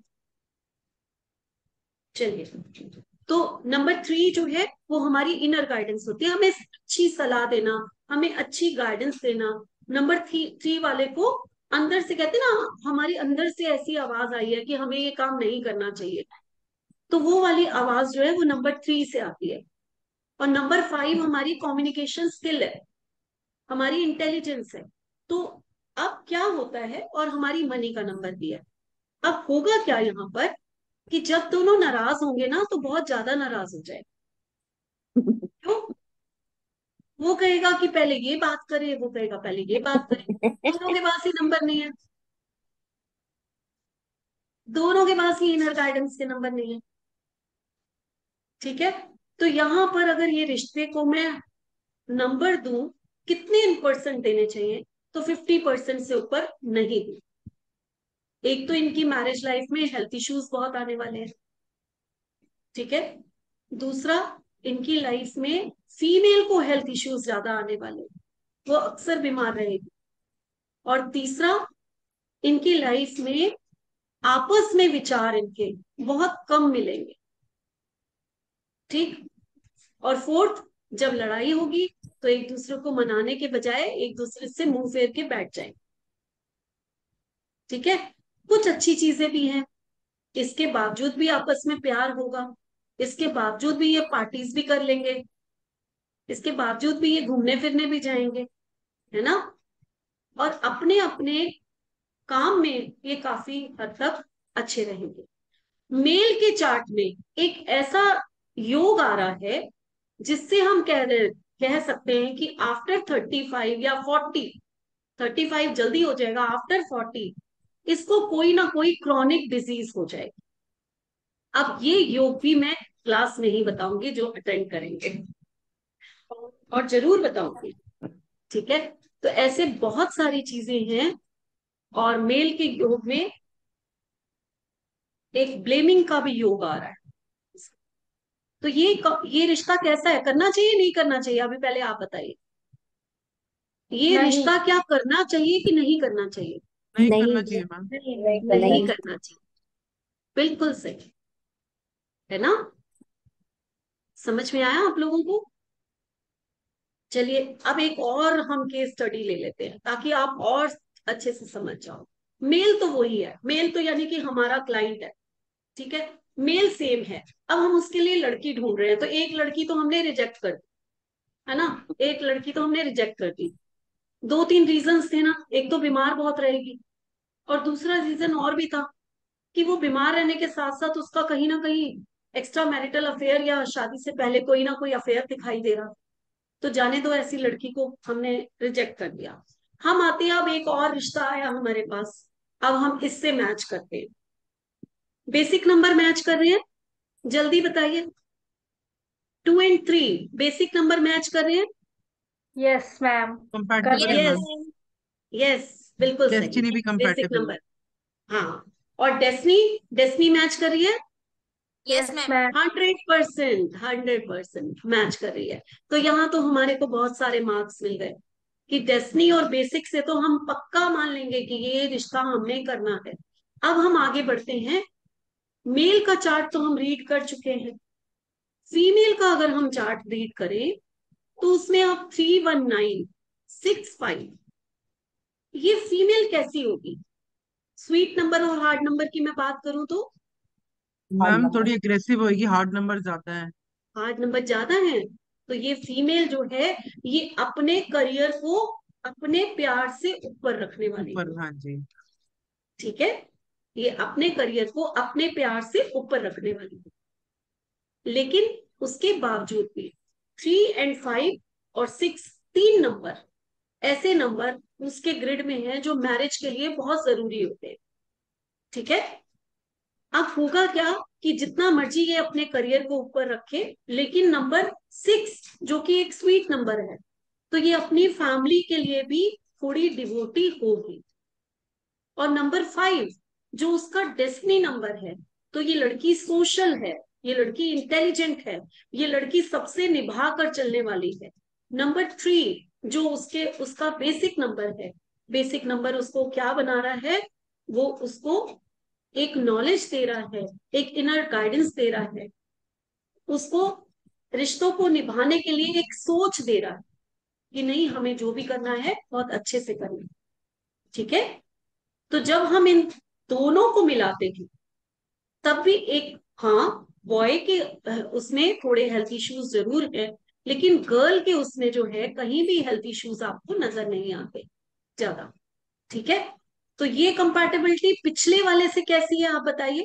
Speaker 1: चलिए, तो नंबर थ्री जो है वो हमारी इनर गाइडेंस होती है, हमें अच्छी सलाह देना, हमें अच्छी गाइडेंस देना। नंबर थ्री थ्री वाले को अंदर से कहते हैं ना, हमारी अंदर से ऐसी आवाज आई है कि हमें ये काम नहीं करना चाहिए, तो वो वाली आवाज जो है वो नंबर थ्री से आती है। और नंबर फाइव हमारी कम्युनिकेशन स्किल है, हमारी इंटेलिजेंस है। तो अब क्या होता है, और हमारी मनी का नंबर भी है। अब होगा क्या यहाँ पर कि जब दोनों नाराज होंगे ना तो बहुत ज्यादा नाराज हो जाए। क्यों? वो कहेगा कि पहले ये बात करे, वो कहेगा पहले ये बात करे। दोनों के पास ही नंबर नहीं है, दोनों के पास ही इनर गाइडेंस के नंबर नहीं है। ठीक है, तो यहां पर अगर ये रिश्ते को मैं नंबर दूं, कितने परसेंट देने चाहिए, तो फिफ्टी परसेंट से ऊपर नहीं दूं। एक तो इनकी मैरिज लाइफ में हेल्थ इश्यूज बहुत आने वाले हैं। ठीक है, दूसरा, इनकी लाइफ में फीमेल को हेल्थ इश्यूज ज्यादा आने वाले हैं, वो अक्सर बीमार रहेगी। और तीसरा, इनकी लाइफ में आपस में विचार इनके बहुत कम मिलेंगे। ठीक, और फोर्थ, जब लड़ाई होगी तो एक दूसरे को मनाने के बजाय एक दूसरे से मुंह फेर के बैठ जाएंगे। ठीक है, कुछ अच्छी चीजें भी हैं, इसके बावजूद भी आपस में प्यार होगा, इसके बावजूद भी ये पार्टीज भी कर लेंगे, इसके बावजूद भी ये घूमने फिरने भी जाएंगे, है ना। और अपने अपने काम में ये काफी हद तक अच्छे रहेंगे। मेल के चार्ट में एक ऐसा योग आ रहा है जिससे हम कह रहे कह सकते हैं कि आफ्टर थर्टी फाइव या फोर्टी, थर्टी फाइव जल्दी हो जाएगा, आफ्टर फोर्टी इसको कोई ना कोई क्रॉनिक डिजीज हो जाएगी। अब ये योग भी मैं क्लास में ही बताऊंगी जो अटेंड करेंगे, और जरूर बताऊंगी। ठीक है, तो ऐसे बहुत सारी चीजें हैं। और मेल के योग में एक ब्लेमिंग का भी योग आ रहा है। तो ये ये रिश्ता कैसा है, करना चाहिए नहीं करना चाहिए, अभी पहले आप बताइए। ये
Speaker 2: नहीं
Speaker 1: रिश्ता क्या करना चाहिए कि नहीं करना चाहिए?
Speaker 3: नहीं
Speaker 4: नहीं
Speaker 3: करना चाहिए मैम।
Speaker 2: नहीं
Speaker 4: नहीं
Speaker 2: नहीं
Speaker 1: नहीं
Speaker 4: करना।
Speaker 1: करना चाहिए, बिल्कुल सही है ना। समझ में आया आप लोगों को? चलिए, अब एक और हम केस स्टडी ले लेते हैं ताकि आप और अच्छे से समझ जाओ। मेल तो वही है, मेल तो यानी कि हमारा क्लाइंट है। ठीक है, मेल सेम है। अब हम उसके लिए लड़की ढूंढ रहे हैं, तो एक लड़की तो हमने रिजेक्ट कर दी, है ना, एक लड़की तो हमने रिजेक्ट कर दी। दो तीन रीजंस थे ना, एक तो बीमार बहुत रहेगी, और दूसरा रीजन और भी था कि वो बीमार रहने के साथ साथ उसका कहीं ना कहीं एक्स्ट्रा मैरिटल अफेयर या शादी से पहले कोई ना कोई अफेयर दिखाई दे रहा। तो जाने दो, ऐसी लड़की को हमने रिजेक्ट कर दिया। हम आते हैं, अब एक और रिश्ता आया हमारे पास, अब हम इससे मैच करते हैं। बेसिक नंबर मैच कर रहे हैं, जल्दी बताइए। Two and three basic number match कर रहे हैं?
Speaker 2: यस मैम, कर
Speaker 3: कंपैटिबल
Speaker 2: रहे
Speaker 3: है
Speaker 2: हैं।
Speaker 5: yes
Speaker 3: ma'am.
Speaker 1: यस यस, बिल्कुल सही,
Speaker 3: डेस्टिनी भी
Speaker 1: बेसिक
Speaker 3: कंपैटिबल है।
Speaker 1: नंबर। हाँ, और डेस्नी, डेस्नी मैच कर रही है?
Speaker 5: yes
Speaker 2: yes
Speaker 5: ma'am
Speaker 2: ma'am.
Speaker 1: Hundred percent hundred percent match कर रही है। तो यहाँ तो हमारे को बहुत सारे मार्क्स मिल गए कि डेस्नी और बेसिक से तो हम पक्का मान लेंगे कि ये रिश्ता हमने करना है। अब हम आगे बढ़ते हैं। मेल का चार्ट तो हम रीड कर चुके हैं। फीमेल का अगर हम चार्ट रीड करें तो उसमें आप three one nine six five, ये फीमेल कैसी होगी? स्वीट नंबर और हार्ड नंबर की मैं बात करूं तो
Speaker 3: मैम थोड़ी एग्रेसिव होगी, हार्ड नंबर ज्यादा है।
Speaker 1: हार्ड नंबर ज्यादा है। तो ये फीमेल जो है ये अपने करियर को अपने प्यार से ऊपर रखने वाली है।
Speaker 3: ऊपर, हाँ जी।
Speaker 1: ठीक है, ये अपने करियर को अपने प्यार से ऊपर रखने वाली है। लेकिन उसके बावजूद भी थ्री एंड फाइव और सिक्स, तीन नंबर ऐसे नंबर उसके ग्रिड में हैं जो मैरिज के लिए बहुत जरूरी होते हैं। ठीक है, अब होगा क्या कि जितना मर्जी ये अपने करियर को ऊपर रखे, लेकिन नंबर सिक्स जो कि एक स्वीट नंबर है, तो ये अपनी फैमिली के लिए भी थोड़ी डिवोटी होगी। और नंबर फाइव जो उसका डेस्टिनी नंबर है, तो ये लड़की सोशल है, ये लड़की इंटेलिजेंट है, ये लड़की सबसे निभा कर चलने वाली है। नंबर थ्री जो उसके उसका बेसिक नंबर है, बेसिक नंबर उसको क्या बना रहा है? वो उसको एक नॉलेज दे रहा है, एक इनर गाइडेंस दे रहा है, उसको रिश्तों को निभाने के लिए एक सोच दे रहा है कि नहीं, हमें जो भी करना है बहुत अच्छे से करना है। ठीक है, तो जब हम इन दोनों को मिलाते हैं तब भी एक, हाँ, बॉय के अ, उसमें थोड़े हेल्थ इश्यूज जरूर है, लेकिन गर्ल के उसमें जो है कहीं भी हेल्थ इश्यूज आपको नजर नहीं आते ज्यादा। ठीक है, तो ये कंपैटिबिलिटी पिछले वाले से कैसी है आप बताइए?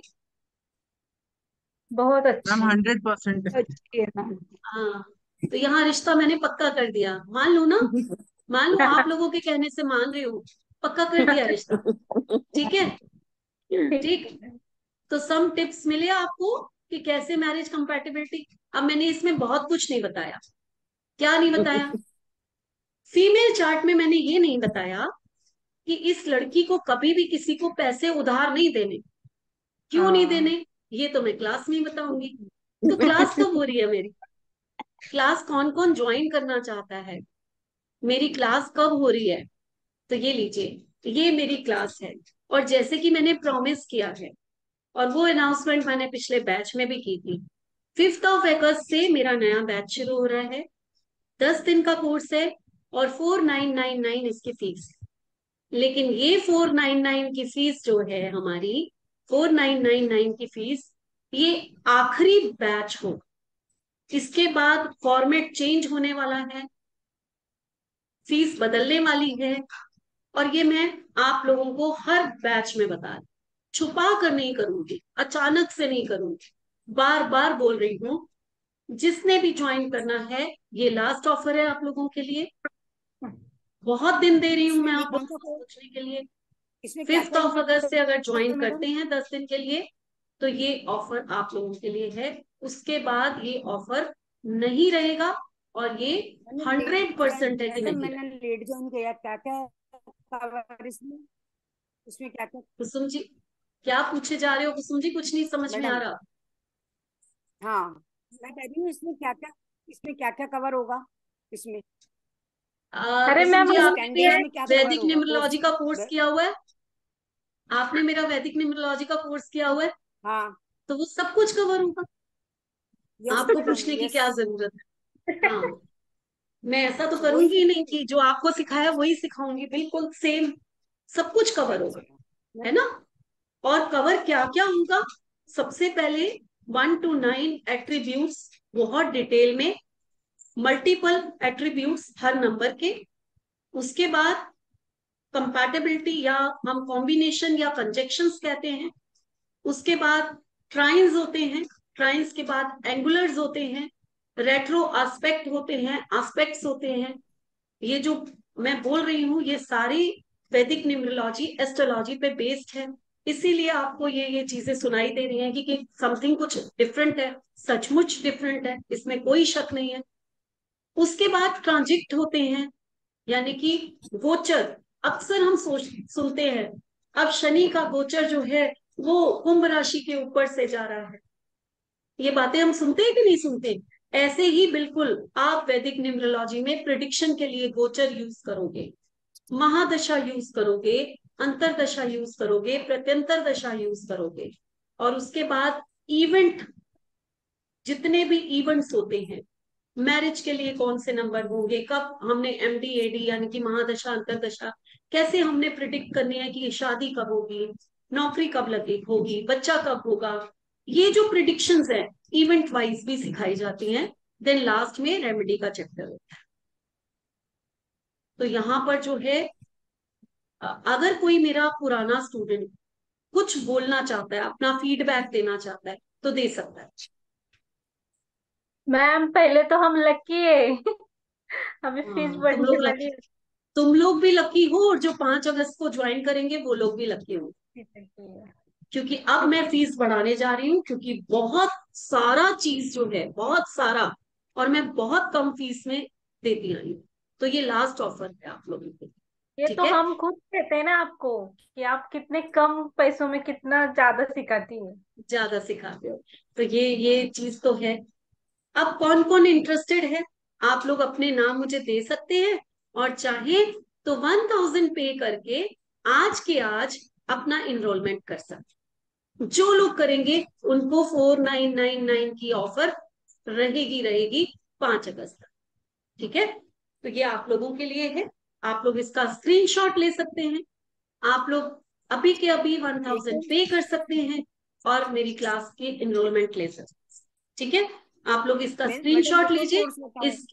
Speaker 2: बहुत
Speaker 3: मैम
Speaker 2: अच्छी।
Speaker 3: हंड्रेड परसेंट है।
Speaker 4: अच्छी है मैम।
Speaker 1: हाँ, तो यहाँ रिश्ता मैंने पक्का कर दिया, मान लो ना, मान लो आप लोगों के कहने से मान रही हूँ, पक्का कर दिया रिश्ता। ठीक है, ठीक। तो सम टिप्स मिले आपको कि कैसे मैरिज कंपैटिबिलिटी। अब मैंने इसमें बहुत कुछ नहीं बताया। क्या नहीं बताया? फीमेल चार्ट में मैंने ये नहीं बताया कि इस लड़की को कभी भी किसी को पैसे उधार नहीं देने। क्यों नहीं
Speaker 2: हाँ,
Speaker 1: देने, ये तो मैं क्लास में ही बताऊंगी। तो क्लास कब हो रही है मेरी? क्लास कौन कौन ज्वाइन करना चाहता है? मेरी क्लास कब हो रही है? तो ये लीजिए, ये मेरी क्लास है। और जैसे कि मैंने प्रॉमिस किया है, और वो अनाउंसमेंट मैंने पिछले बैच में भी की थी, फिफ्थ ऑफ अगस्त से मेरा नया बैच शुरू हो रहा है। दस दिन का कोर्स है और फोर नाइन नाइन नाइन इसकी फीस। लेकिन ये फोर नाइन नाइन की फीस जो है हमारी, फोर नाइन नाइन नाइन की फीस, ये आखिरी बैच हो। इसके बाद फॉर्मेट चेंज होने वाला है, फीस बदलने वाली है। और ये मैं आप लोगों को हर बैच में बता रही, छुपा कर नहीं करूंगी, अचानक से नहीं करूंगी, बार बार बोल रही हूँ। जिसने भी ज्वाइन करना है, ये लास्ट ऑफर है आप लोगों के लिए। बहुत दिन दे रही हूँ मैं
Speaker 6: इसमें ये
Speaker 1: आप
Speaker 6: कौन
Speaker 1: लोगों
Speaker 6: सा
Speaker 1: को
Speaker 6: कोर्स,
Speaker 1: सोचने के लिए।
Speaker 6: इसमें क्या
Speaker 1: फिफ्थ
Speaker 6: क्या
Speaker 1: ऑफ अगस्त से अगर
Speaker 6: है
Speaker 1: ज्वाइन
Speaker 6: मैडम?
Speaker 1: करते हैं दस दिन के लिए, तो ये ऑफर आप लोगों के लिए है। उसके बाद ये ऑफर नहीं रहेगा, और ये
Speaker 6: मैंने
Speaker 1: हंड्रेड
Speaker 6: लेट
Speaker 1: परसेंट है कि
Speaker 6: मैडम
Speaker 1: नहीं रहेगा।
Speaker 6: मैंने लेट ज्वाइन किया, क्या क्या कवर इसमें, इसमें क्या क्या?
Speaker 1: कुसुम जी, क्या पूछे जा रहे हो? कुसुम जी, कुछ नहीं समझ में आ
Speaker 6: मैडम,
Speaker 1: रहा।
Speaker 6: हाँ, मैं कह रही हूँ इसमें क्या क्या, इसमें क्या क्या कवर होगा इसमें?
Speaker 1: आ,
Speaker 2: अरे
Speaker 1: कुसुम
Speaker 2: मैम,
Speaker 1: जी,
Speaker 6: इस
Speaker 1: आपने
Speaker 6: टेन
Speaker 1: मेरा
Speaker 6: डेज में क्या कवर
Speaker 1: वैदिक
Speaker 6: होगा
Speaker 1: न्यूमरोलॉजी
Speaker 6: कोर्स?
Speaker 1: का कोर्स किया हुआ है? आपने मेरा वैदिक न्यूमरोलॉजी का कोर्स किया हुआ है,
Speaker 6: हाँ,
Speaker 1: तो वो सब कुछ कवर होगा।
Speaker 6: यस
Speaker 1: आपको
Speaker 6: मैडम,
Speaker 1: पूछने की
Speaker 6: यस।
Speaker 1: क्या जरूरत है? हाँ, मैं ऐसा तो
Speaker 6: वही
Speaker 1: करूंगी ही नहीं कि जो आपको सिखाया वही सिखाऊंगी, बिल्कुल सेम सब कुछ कवर होगा,
Speaker 6: अच्छा,
Speaker 1: है ना? और कवर क्या क्या होगा? सबसे पहले वन टू नाइन एट्रीब्यूट्स बहुत डिटेल में, मल्टीपल एट्रीब्यूट्स हर नंबर के। उसके बाद कंपैटिबिलिटी, या हम कॉम्बिनेशन या कंजेक्शंस कहते हैं। उसके बाद ट्राइन्स होते हैं, ट्राइन्स के बाद एंगुलर्स होते हैं, रेट्रो एस्पेक्ट होते हैं, एस्पेक्ट्स होते हैं। ये जो मैं बोल रही हूँ ये सारी वैदिक न्यूमरोलॉजी एस्ट्रोलॉजी पे बेस्ड है। इसीलिए आपको ये ये चीजें सुनाई दे रही हैं कि, कि समथिंग कुछ डिफरेंट है, सचमुच डिफरेंट है, इसमें कोई शक नहीं है। उसके बाद ट्रांजिट होते हैं, यानी कि गोचर। अक्सर हम सोच सुनते हैं अब शनि का गोचर जो है वो कुंभ राशि के ऊपर से जा रहा है। ये बातें हम सुनते हैं कि नहीं सुनते? ऐसे ही बिल्कुल आप वैदिक न्यूमरोलॉजी में प्रिडिक्शन के लिए गोचर यूज करोगे, महादशा यूज करोगे, अंतरदशा यूज करोगे, प्रत्यंतर दशा यूज करोगे, और उसके बाद इवेंट, जितने भी इवेंट्स होते हैं, मैरिज के लिए कौन से नंबर होंगे, कब हमने एमडी एडी यानी कि महादशा अंतरदशा, कैसे हमने प्रिडिक्ट करनी है कि ये शादी कब होगी, नौकरी कब लगे होगी, बच्चा कब होगा, ये जो प्रिडिक्शंस है इवेंट वाइज भी सिखाई जाती हैं। देन लास्ट में रेमेडी का चैप्टर होता है। तो यहाँ पर जो है, अगर कोई मेरा पुराना स्टूडेंट कुछ बोलना चाहता है, अपना फीडबैक देना चाहता है, तो दे सकता है।
Speaker 2: मैम पहले तो हम लकी है अभी फीस
Speaker 1: हाँ, तुम
Speaker 2: बढ़ने
Speaker 1: लोग
Speaker 2: वाली
Speaker 1: लकी, तुम लोग भी लकी हो, और जो पांच अगस्त को ज्वाइन करेंगे वो लोग भी लकी हो,
Speaker 2: है।
Speaker 1: क्योंकि अब मैं फीस बढ़ाने जा रही हूँ, क्योंकि बहुत सारा चीज जो है, बहुत सारा, और मैं बहुत कम फीस में देती आई हूँ। तो ये लास्ट ऑफर है आप लोगों के लिए,
Speaker 2: ये
Speaker 1: ठीक
Speaker 2: तो
Speaker 1: है?
Speaker 2: हम खुद कहते हैं ना आपको कि आप कितने कम पैसों में कितना ज्यादा सिखाती है।
Speaker 1: ज्यादा सिखाते हो, तो ये ये चीज तो है। अब कौन कौन इंटरेस्टेड है, आप लोग अपने नाम मुझे दे सकते हैं, और चाहे तो वन थाउजेंड पे करके आज के आज अपना इनरोलमेंट कर सकते हैं। जो लोग करेंगे उनको फोर नाइन नाइन नाइन की ऑफर रहेगी रहेगी पांच अगस्त तक, ठीक है? तो ये आप लोगों के लिए है, आप लोग इसका स्क्रीनशॉट ले सकते हैं, आप लोग अभी के अभी वन थाउजेंड पे कर सकते हैं और मेरी क्लास की इनरोलमेंट ले सकते हैं, ठीक है? आप लोग इसका
Speaker 6: मैम, मैडम
Speaker 1: स्क्रीनशॉट
Speaker 6: एक और
Speaker 1: लीजिए।
Speaker 6: कोर्स बताओ,
Speaker 1: इस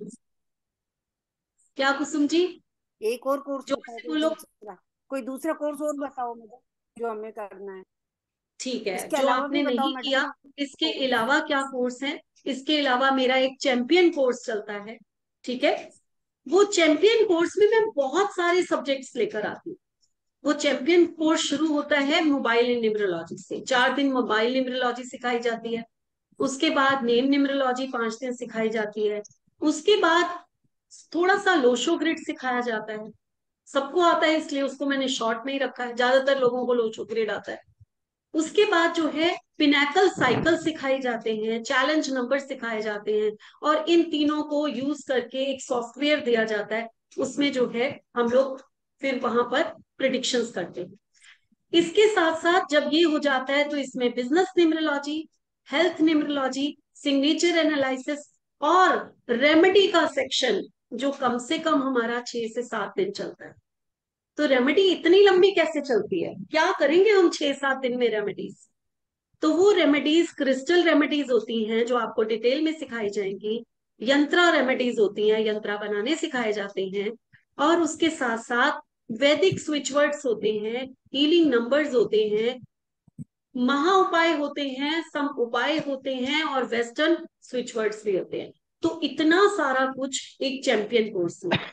Speaker 1: क्या कुसुम जी,
Speaker 6: एक और कोर्स
Speaker 1: जोर
Speaker 6: बताओ,
Speaker 1: से
Speaker 6: कोई
Speaker 1: बोलो।
Speaker 6: दूसरा, कोई दूसरा कोर्स और बताओ मैडम, जो हमें करना है।
Speaker 1: ठीक है,
Speaker 6: इसके
Speaker 1: जो
Speaker 6: अलावा
Speaker 1: आपने
Speaker 6: भी बताओ
Speaker 1: नहीं
Speaker 6: मैडम
Speaker 1: किया,
Speaker 6: ना
Speaker 1: इसके
Speaker 6: कोर्स।
Speaker 1: अलावा क्या कोर्स है? इसके अलावा मेरा एक चैंपियन कोर्स चलता है, ठीक है? वो चैंपियन कोर्स में मैं बहुत सारे सब्जेक्ट्स लेकर आती हूँ। वो चैंपियन कोर्स शुरू होता है मोबाइल न्यूमरोलॉजी से, चार दिन मोबाइल न्यूमरोलॉजी सिखाई जाती है। उसके बाद नेम न्यूमरोलॉजी पांच दिन सिखाई जाती है। उसके बाद थोड़ा सा लोशो ग्रिड सिखाया जाता है, सबको आता है इसलिए उसको मैंने शॉर्ट में ही रखा है, ज्यादातर लोगों को लोशो ग्रिड आता है। उसके बाद जो है पिनाकल साइकिल सिखाई जाते हैं, चैलेंज नंबर सिखाए जाते हैं, और इन तीनों को यूज करके एक सॉफ्टवेयर दिया जाता है, उसमें जो है हम लोग फिर वहां पर प्रिडिक्शंस करते हैं। इसके साथ साथ जब ये हो जाता है तो इसमें business numerology, health numerology, signature analysis और रेमेडी का सेक्शन, जो कम से कम हमारा छह से सात दिन चलता है। तो रेमेडी इतनी लंबी कैसे चलती है, क्या करेंगे हम छह सात दिन में रेमेडीज? तो वो रेमेडीज क्रिस्टल रेमेडीज होती हैं जो आपको डिटेल में सिखाई जाएंगी, यंत्रा रेमेडीज होती हैं, यंत्रा बनाने सिखाए जाते हैं, और उसके साथ साथ वैदिक स्विच वर्ड्स होते हैं, हीलिंग नंबर्स होते हैं, महा उपाय होते हैं, सम उपाय होते हैं, और वेस्टर्न स्विच वर्ड्स भी होते हैं। तो इतना सारा कुछ एक चैंपियन कोर्स में।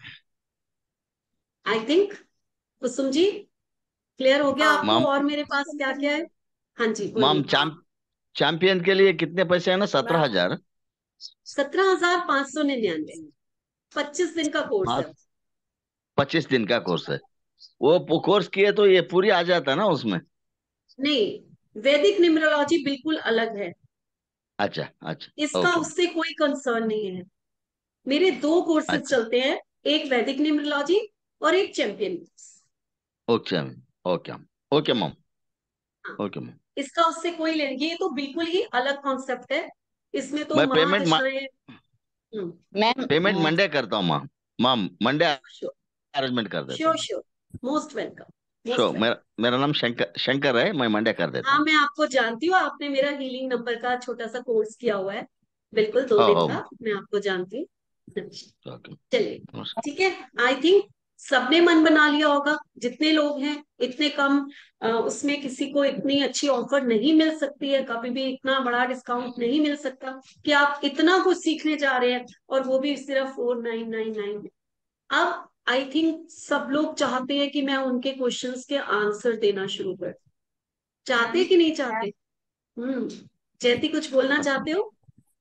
Speaker 1: I think Kusum ji clear हो गया
Speaker 6: हाँ
Speaker 1: आपको,
Speaker 7: मैम
Speaker 1: और मेरे पास क्या क्या है? हाँ जी
Speaker 7: मैम
Speaker 1: बोलिए।
Speaker 7: चैम चैंपियन के लिए कितने पैसे है ना? सत्रह हजार
Speaker 1: सत्रह हजार पांच सौ निन्यानवे, पच्चीस दिन का कोर्स
Speaker 7: हाँ,
Speaker 1: है।
Speaker 7: पच्चीस दिन का कोर्स है। वो कोर्स किए तो ये पूरी आ जाता है ना उसमें?
Speaker 1: नहीं, वैदिक न्यूमरोलॉजी बिल्कुल अलग है,
Speaker 7: अच्छा अच्छा,
Speaker 1: इसका
Speaker 7: ओके
Speaker 1: उससे कोई कंसर्न नहीं है। मेरे दो कोर्सेज
Speaker 7: अच्छा,
Speaker 1: चलते हैं, एक वैदिक न्यूमरोलॉजी और एक champion course.
Speaker 7: Okay okay okay ma'am,
Speaker 1: हाँ,
Speaker 7: ओके मैम।
Speaker 1: इसका उससे कोई लेन, ये तो बिल्कुल ही अलग कॉन्सेप्ट है, इसमें तो
Speaker 7: मैं पेमेंट
Speaker 1: महादशाएं। हम्म,
Speaker 4: मैम
Speaker 7: पेमेंट मंडे करता हूँ ma'am. Ma'am Monday
Speaker 1: sure
Speaker 7: arrangement कर देता
Speaker 1: श्योर
Speaker 7: हूँ।
Speaker 1: Sure, most welcome,
Speaker 7: so
Speaker 1: most welcome.
Speaker 7: मेरा मेरा नाम शंकर शंकर है, मैं मंडे कर देता
Speaker 1: हाँ
Speaker 7: हूँ।
Speaker 1: मैं आपको जानती हूँ, आपने मेरा हीलिंग नंबर का छोटा सा कोर्स किया हुआ है, बिल्कुल दो
Speaker 7: हो
Speaker 1: दिन
Speaker 7: हो
Speaker 1: का, मैं आपको जानती हूँ।
Speaker 7: ओके,
Speaker 1: चलिए,
Speaker 7: नमस्कार।
Speaker 1: ठीक है। आई थिंक सबने मन बना लिया होगा, जितने लोग हैं इतने कम, अ, उसमें किसी को इतनी अच्छी ऑफर नहीं मिल सकती है, कभी भी इतना बड़ा डिस्काउंट नहीं मिल सकता कि आप इतना कुछ सीखने जा रहे हैं, और वो भी सिर्फ फोर नाइन नाइन नाइन में। अब आई थिंक सब लोग चाहते हैं कि मैं उनके क्वेश्चंस के आंसर देना शुरू कर, चाहते कि नहीं चाहते? हम्म। जयती कुछ बोलना चाहते हो?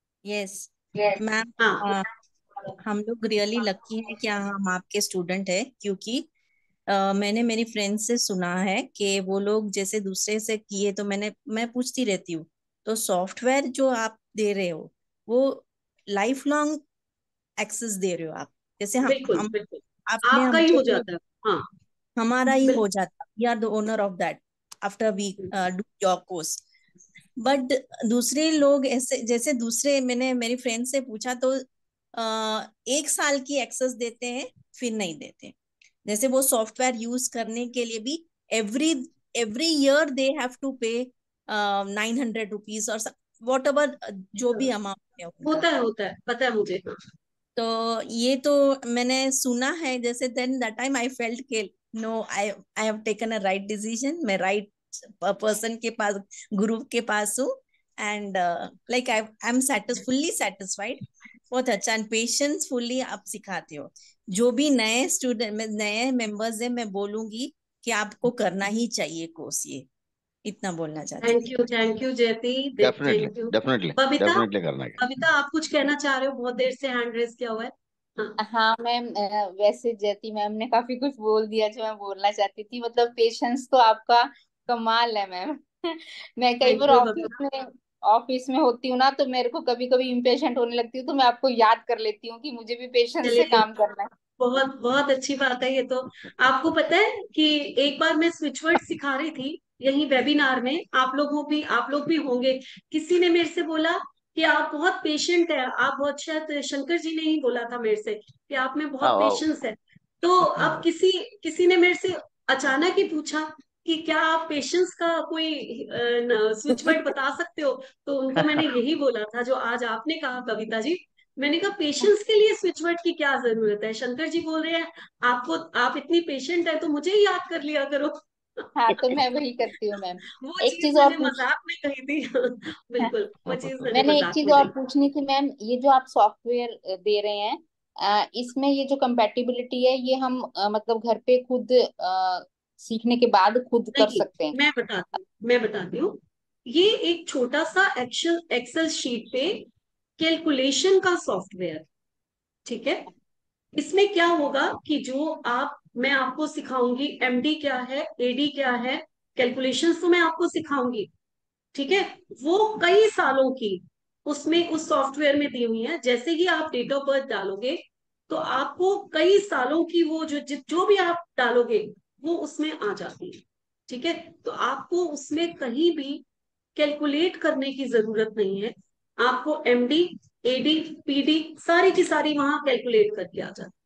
Speaker 8: Yes
Speaker 1: yes
Speaker 8: ma'am.
Speaker 1: हाँ।
Speaker 8: हम लोग रियली लकी हैं कि हम आपके स्टूडेंट है, क्योंकि अ, मैंने मेरी फ्रेंड से सुना है कि वो लोग जैसे दूसरे से किए, तो मैंने मैं पूछती रहती हूँ, तो सॉफ्टवेयर जो आप दे रहे हो वो लाइफ लॉन्ग एक्सेस दे रहे हो आप। जैसे हम
Speaker 1: बिल्कुल
Speaker 8: हम
Speaker 1: बिल्कुल।
Speaker 8: आपने
Speaker 1: आपका ही
Speaker 8: हमको
Speaker 1: हो
Speaker 8: जो
Speaker 1: जाता है। हाँ
Speaker 8: हमारा ही हो
Speaker 1: बिल्कुल।
Speaker 8: जाता, we are the owner of that after we do your course. But दूसरे लोग ऐसे, जैसे दूसरे, मैंने मेरी फ्रेंड से पूछा तो आ, एक साल की एक्सेस देते हैं, फिर नहीं देते। जैसे वो सॉफ्टवेयर यूज करने के लिए भी every every year they have to pay nine hundred rupees और वॉट एवर जो भी अमाउंट है उनका।
Speaker 1: होता है होता है, पता है मुझे।
Speaker 8: तो ये तो मैंने सुना है। जैसे then that time I felt के know, I I have taken a right decision, मैं राइट पर्सन के पास, गुरु के पास हूँ। And like I I am fully satisfied. बहुत अच्छा एंड पेशेंस फुल्ली आप सिखाते हो। जो भी नए स्टूडेंट, नए मेंबर्स है, मैं बोलूंगी कि आपको करना ही चाहिए कोर्स। ये इतना बोलना चाहती
Speaker 1: थैंक
Speaker 8: थी।
Speaker 1: You thank you Jayati.
Speaker 7: Definitely
Speaker 1: thank you.
Speaker 7: Definitely
Speaker 1: Babita,
Speaker 7: definitely करना है।
Speaker 1: बबीता आप कुछ कहना चाह रहे हो? बहुत देर से हैंड रेस किया हुआ है। हाँ।
Speaker 9: हाँ मैम, अ, वैसे जयती मैम ने काफी कुछ बोल दिया जो मैं बोलना चाहती थी। मतलब पेशेंस तो आपका कमाल है मैम। मैं कई
Speaker 1: थैंक
Speaker 9: बार
Speaker 1: यू
Speaker 9: ऑफिस
Speaker 1: बबीता।
Speaker 9: में ऑफिस में होती हूँ ना, तो मेरे को कभी कभी इम्पेशेंट होने लगती हूँ, तो मैं आपको याद कर लेती हूँ कि मुझे भी पेशेंस से
Speaker 1: चलिए,
Speaker 9: काम करना है।
Speaker 1: बहुत बहुत अच्छी बात है ये तो। आपको पता है कि एक बार मैं स्विच वर्ड सिखा रही थी यही वेबिनार में, आप लोगों भी आप लोग भी होंगे। किसी ने मेरे से बोला कि आप बहुत पेशेंट है, आप बहुत, शायद शंकर जी ने ही बोला था मेरे से कि आप में बहुत
Speaker 7: आओ आओ।
Speaker 1: पेशेंस है। तो अब किसी किसी ने मेरे से अचानक ही पूछा कि क्या आप पेशेंस का कोई स्विच वर्ड बता सकते हो? तो उनको मैंने यही बोला था जो आज आपने कहा कविता जी। मैंने कहा पेशेंस के लिए स्विच वर्ड की क्या जरूरत है? शंकर जी बोल रहे हैं आपको, आप इतनी पेशेंट है तो मुझे ही याद कर लिया करो।
Speaker 9: हाँ, तो मैं वही करती हूँ मैम।
Speaker 1: वो
Speaker 9: एक
Speaker 1: चीज
Speaker 9: चीज और
Speaker 1: मैंने
Speaker 9: पूछ
Speaker 1: मजाक में कही थी। बिल्कुल, वो चीज मैंने
Speaker 9: मैंने एक
Speaker 1: मजाक
Speaker 9: चीज
Speaker 1: में
Speaker 9: और
Speaker 1: कही।
Speaker 9: पूछनी थी मैम। ये जो आप सॉफ्टवेयर दे रहे हैं, अ, इसमें ये जो कंपैटिबिलिटी है, ये हम अ, मतलब घर पे खुद अ, सीखने के बाद खुद कर
Speaker 1: नहीं,
Speaker 9: सकते हैं?
Speaker 1: मैं बताती हूँ मैं बताती हूँ ये एक छोटा सा एक्सेल एक्सेल शीट पे कैलकुलेशन का सॉफ्टवेयर, ठीक है। इसमें क्या होगा कि जो आप मैं आपको सिखाऊंगी, एमडी क्या है, एडी क्या है, कैलकुलेशंस तो मैं आपको सिखाऊंगी, ठीक है। वो कई सालों की उसमें उस सॉफ्टवेयर में दी हुई है। जैसे ही आप डेट ऑफ बर्थ डालोगे तो आपको कई सालों की वो जो जि- जो भी आप डालोगे वो उसमें आ जाती है, ठीक है। तो आपको उसमें कहीं भी कैलकुलेट करने की जरूरत नहीं है। आपको एमडी, एडी, पीडी सारी की सारी वहां कैलकुलेट करके आ जाती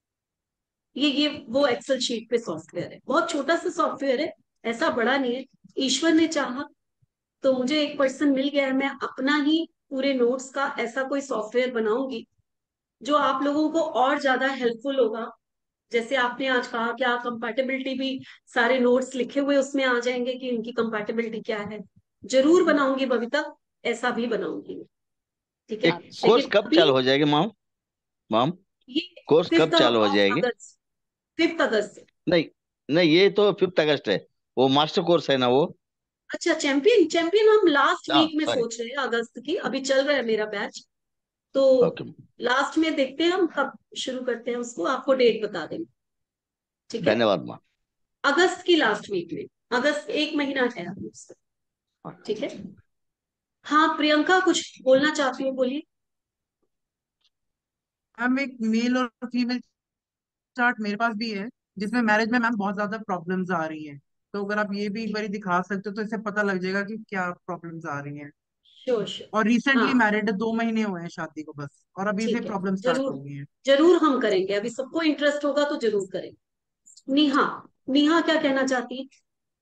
Speaker 1: है। ये ये वो एक्सेल शीट पे सॉफ्टवेयर है, बहुत छोटा सा सॉफ्टवेयर है, ऐसा बड़ा नहीं है। ईश्वर ने चाहा तो मुझे एक पर्सन मिल गया है, मैं अपना ही पूरे नोट्स का ऐसा कोई सॉफ्टवेयर बनाऊंगी जो आप लोगों को और ज्यादा हेल्पफुल होगा। जैसे आपने आज कहा कि आप कंपैटिबिलिटी भी, सारे नोट्स लिखे हुए उसमें आ जाएंगे कि इनकी कंपैटिबिलिटी क्या है। जरूर बनाऊंगी बबीता, ऐसा भी बनाऊंगी मैं, ठीक है।
Speaker 7: एक
Speaker 9: अच्छा।
Speaker 7: कोर्स
Speaker 1: लेकिन
Speaker 7: कब
Speaker 1: अभी
Speaker 7: चालू हो जाएगी माम? माम,
Speaker 1: ये
Speaker 7: कोर्स कब
Speaker 1: फिफ्थ
Speaker 7: चालू हो
Speaker 1: ऑफ
Speaker 7: जाएगी?
Speaker 1: अगस्त फिफ्थ अगस्त से।
Speaker 7: नहीं नहीं, ये तो फिफ्थ अगस्त है। वो मास्टर कोर्स है ना वो?
Speaker 1: अच्छा, चैंपियन चैंपियन हम लास्ट
Speaker 7: हाँ
Speaker 1: वीक में
Speaker 7: सॉरी।
Speaker 1: सोच रहे हैं, अगस्त की अभी चल रहा है मेरा बैच। तो
Speaker 7: ओके।
Speaker 1: लास्ट में देखते हैं हम कब शुरू करते हैं उसको, आपको डेट बता देंगे, ठीक है।
Speaker 7: धन्यवाद माम।
Speaker 1: अगस्त की लास्ट वीक में, अगस्त एक महीना है अभी उसका, ठीक है। हाँ प्रियंका, कुछ बोलना चाहती हूँ, बोलिए।
Speaker 3: मैम एक मेल और फीमेल चार्ट मेरे पास भी है, जिसमें मैरिज में मैम बहुत ज्यादा प्रॉब्लम्स आ रही हैं। तो अगर आप ये भी एक बार दिखा सकते हो तो इससे पता लग जाएगा कि क्या प्रॉब्लम्स आ रही हैं।
Speaker 1: Sure sure.
Speaker 3: और रिसेंटली
Speaker 1: हाँ
Speaker 3: मैरिड है, दो महीने हुए हैं शादी को बस, और अभी से
Speaker 1: ठीक है,
Speaker 3: प्रॉब्लम स्टार्ट
Speaker 1: जरूर
Speaker 3: हो गई हैं।
Speaker 1: जरूर हम करेंगे, अभी सबको इंटरेस्ट होगा तो जरूर करेंगे। नेहा, नेहा क्या कहना चाहती है?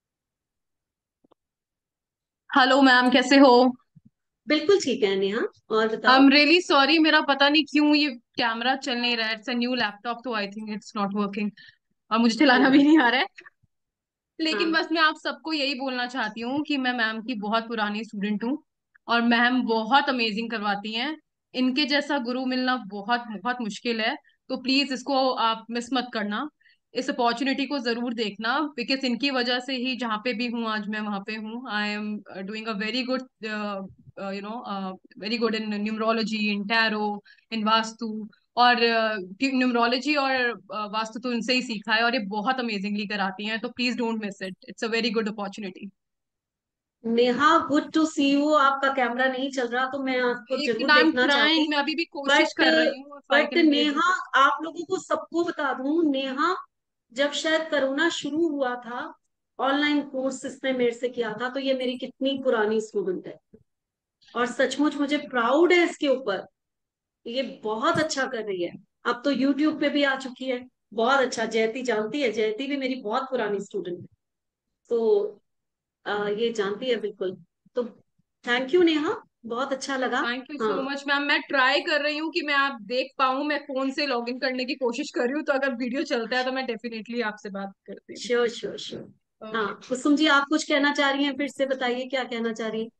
Speaker 10: हेलो मैम, कैसे हो?
Speaker 1: बिल्कुल ठीक है नेहा, और
Speaker 10: आई
Speaker 1: बताओ।
Speaker 10: एम रियली सॉरी, मेरा पता नहीं क्यों ये कैमरा चल नहीं रहा है। इट्स अ न्यू लैपटॉप, तो I think it's not working और मुझे
Speaker 1: कोई
Speaker 10: चलाना भी
Speaker 1: बात
Speaker 10: नहीं आ
Speaker 1: नहीं।
Speaker 10: रहा है। लेकिन
Speaker 1: हाँ
Speaker 10: बस मैं आप सबको यही बोलना चाहती हूँ कि मैं मैम की बहुत पुरानी स्टूडेंट हूँ और मैम बहुत अमेजिंग करवाती हैं। इनके जैसा गुरु मिलना बहुत बहुत मुश्किल है, तो प्लीज इसको आप मिस मत करना। इस अपॉर्चुनिटी को जरूर देखना, बिकॉज इनकी वजह से ही जहाँ पे भी हूँ आज मैं वहाँ पे हूँ। I am doing a very good, you know very good in numerology, in tarot, in Vastu. और न्यूमरोलॉजी और uh, वास्तु तो इनसे ही सीखा है, और ये बहुत अमेजिंगली कराती हैं, तो please don't miss it, it's a very good opportunity.
Speaker 1: Neha, good to see you. आपका कैमरा नहीं चल रहा तो मैं आपको
Speaker 10: लेकिन
Speaker 1: जरूर
Speaker 10: आई एम
Speaker 1: देखना चाहती।
Speaker 10: ट्राइंग, मैं अभी भी कोशिश
Speaker 1: बट
Speaker 10: कर रही हूँ, if I
Speaker 1: but
Speaker 10: can be able
Speaker 1: Neha,
Speaker 10: to.
Speaker 1: आप लोगों को सबको बता दूं, नेहा जब शायद कोरोना शुरू हुआ था, ऑनलाइन कोर्स इसने मेरे से किया था, तो ये मेरी कितनी पुरानी स्टूडेंट है, और सचमुच मुझे प्राउड है इसके ऊपर। ये बहुत अच्छा कर रही है। अब तो यूट्यूब पे भी आ चुकी है। बहुत अच्छा। जयती जानती है, जयती भी मेरी बहुत पुरानी स्टूडेंट है, तो आ, ये जानती है बिल्कुल। तो थैंक यू नेहा, बहुत अच्छा लगा।
Speaker 10: थैंक यू
Speaker 1: हाँ,
Speaker 10: सो मच मैम। मैं ट्राई कर रही हूँ कि मैं आप देख पाऊँ, मैं फोन से लॉग इन करने की कोशिश कर रही हूँ, तो अगर वीडियो चलता है तो मैं डेफिनेटली आपसे बात करती हूँ।
Speaker 1: Sure sure sure. हाँ,
Speaker 10: ओके।
Speaker 1: कुसुम जी, आप कुछ कहना चाह रही हैं? फिर से बताइए, क्या कहना चाह रही हैं?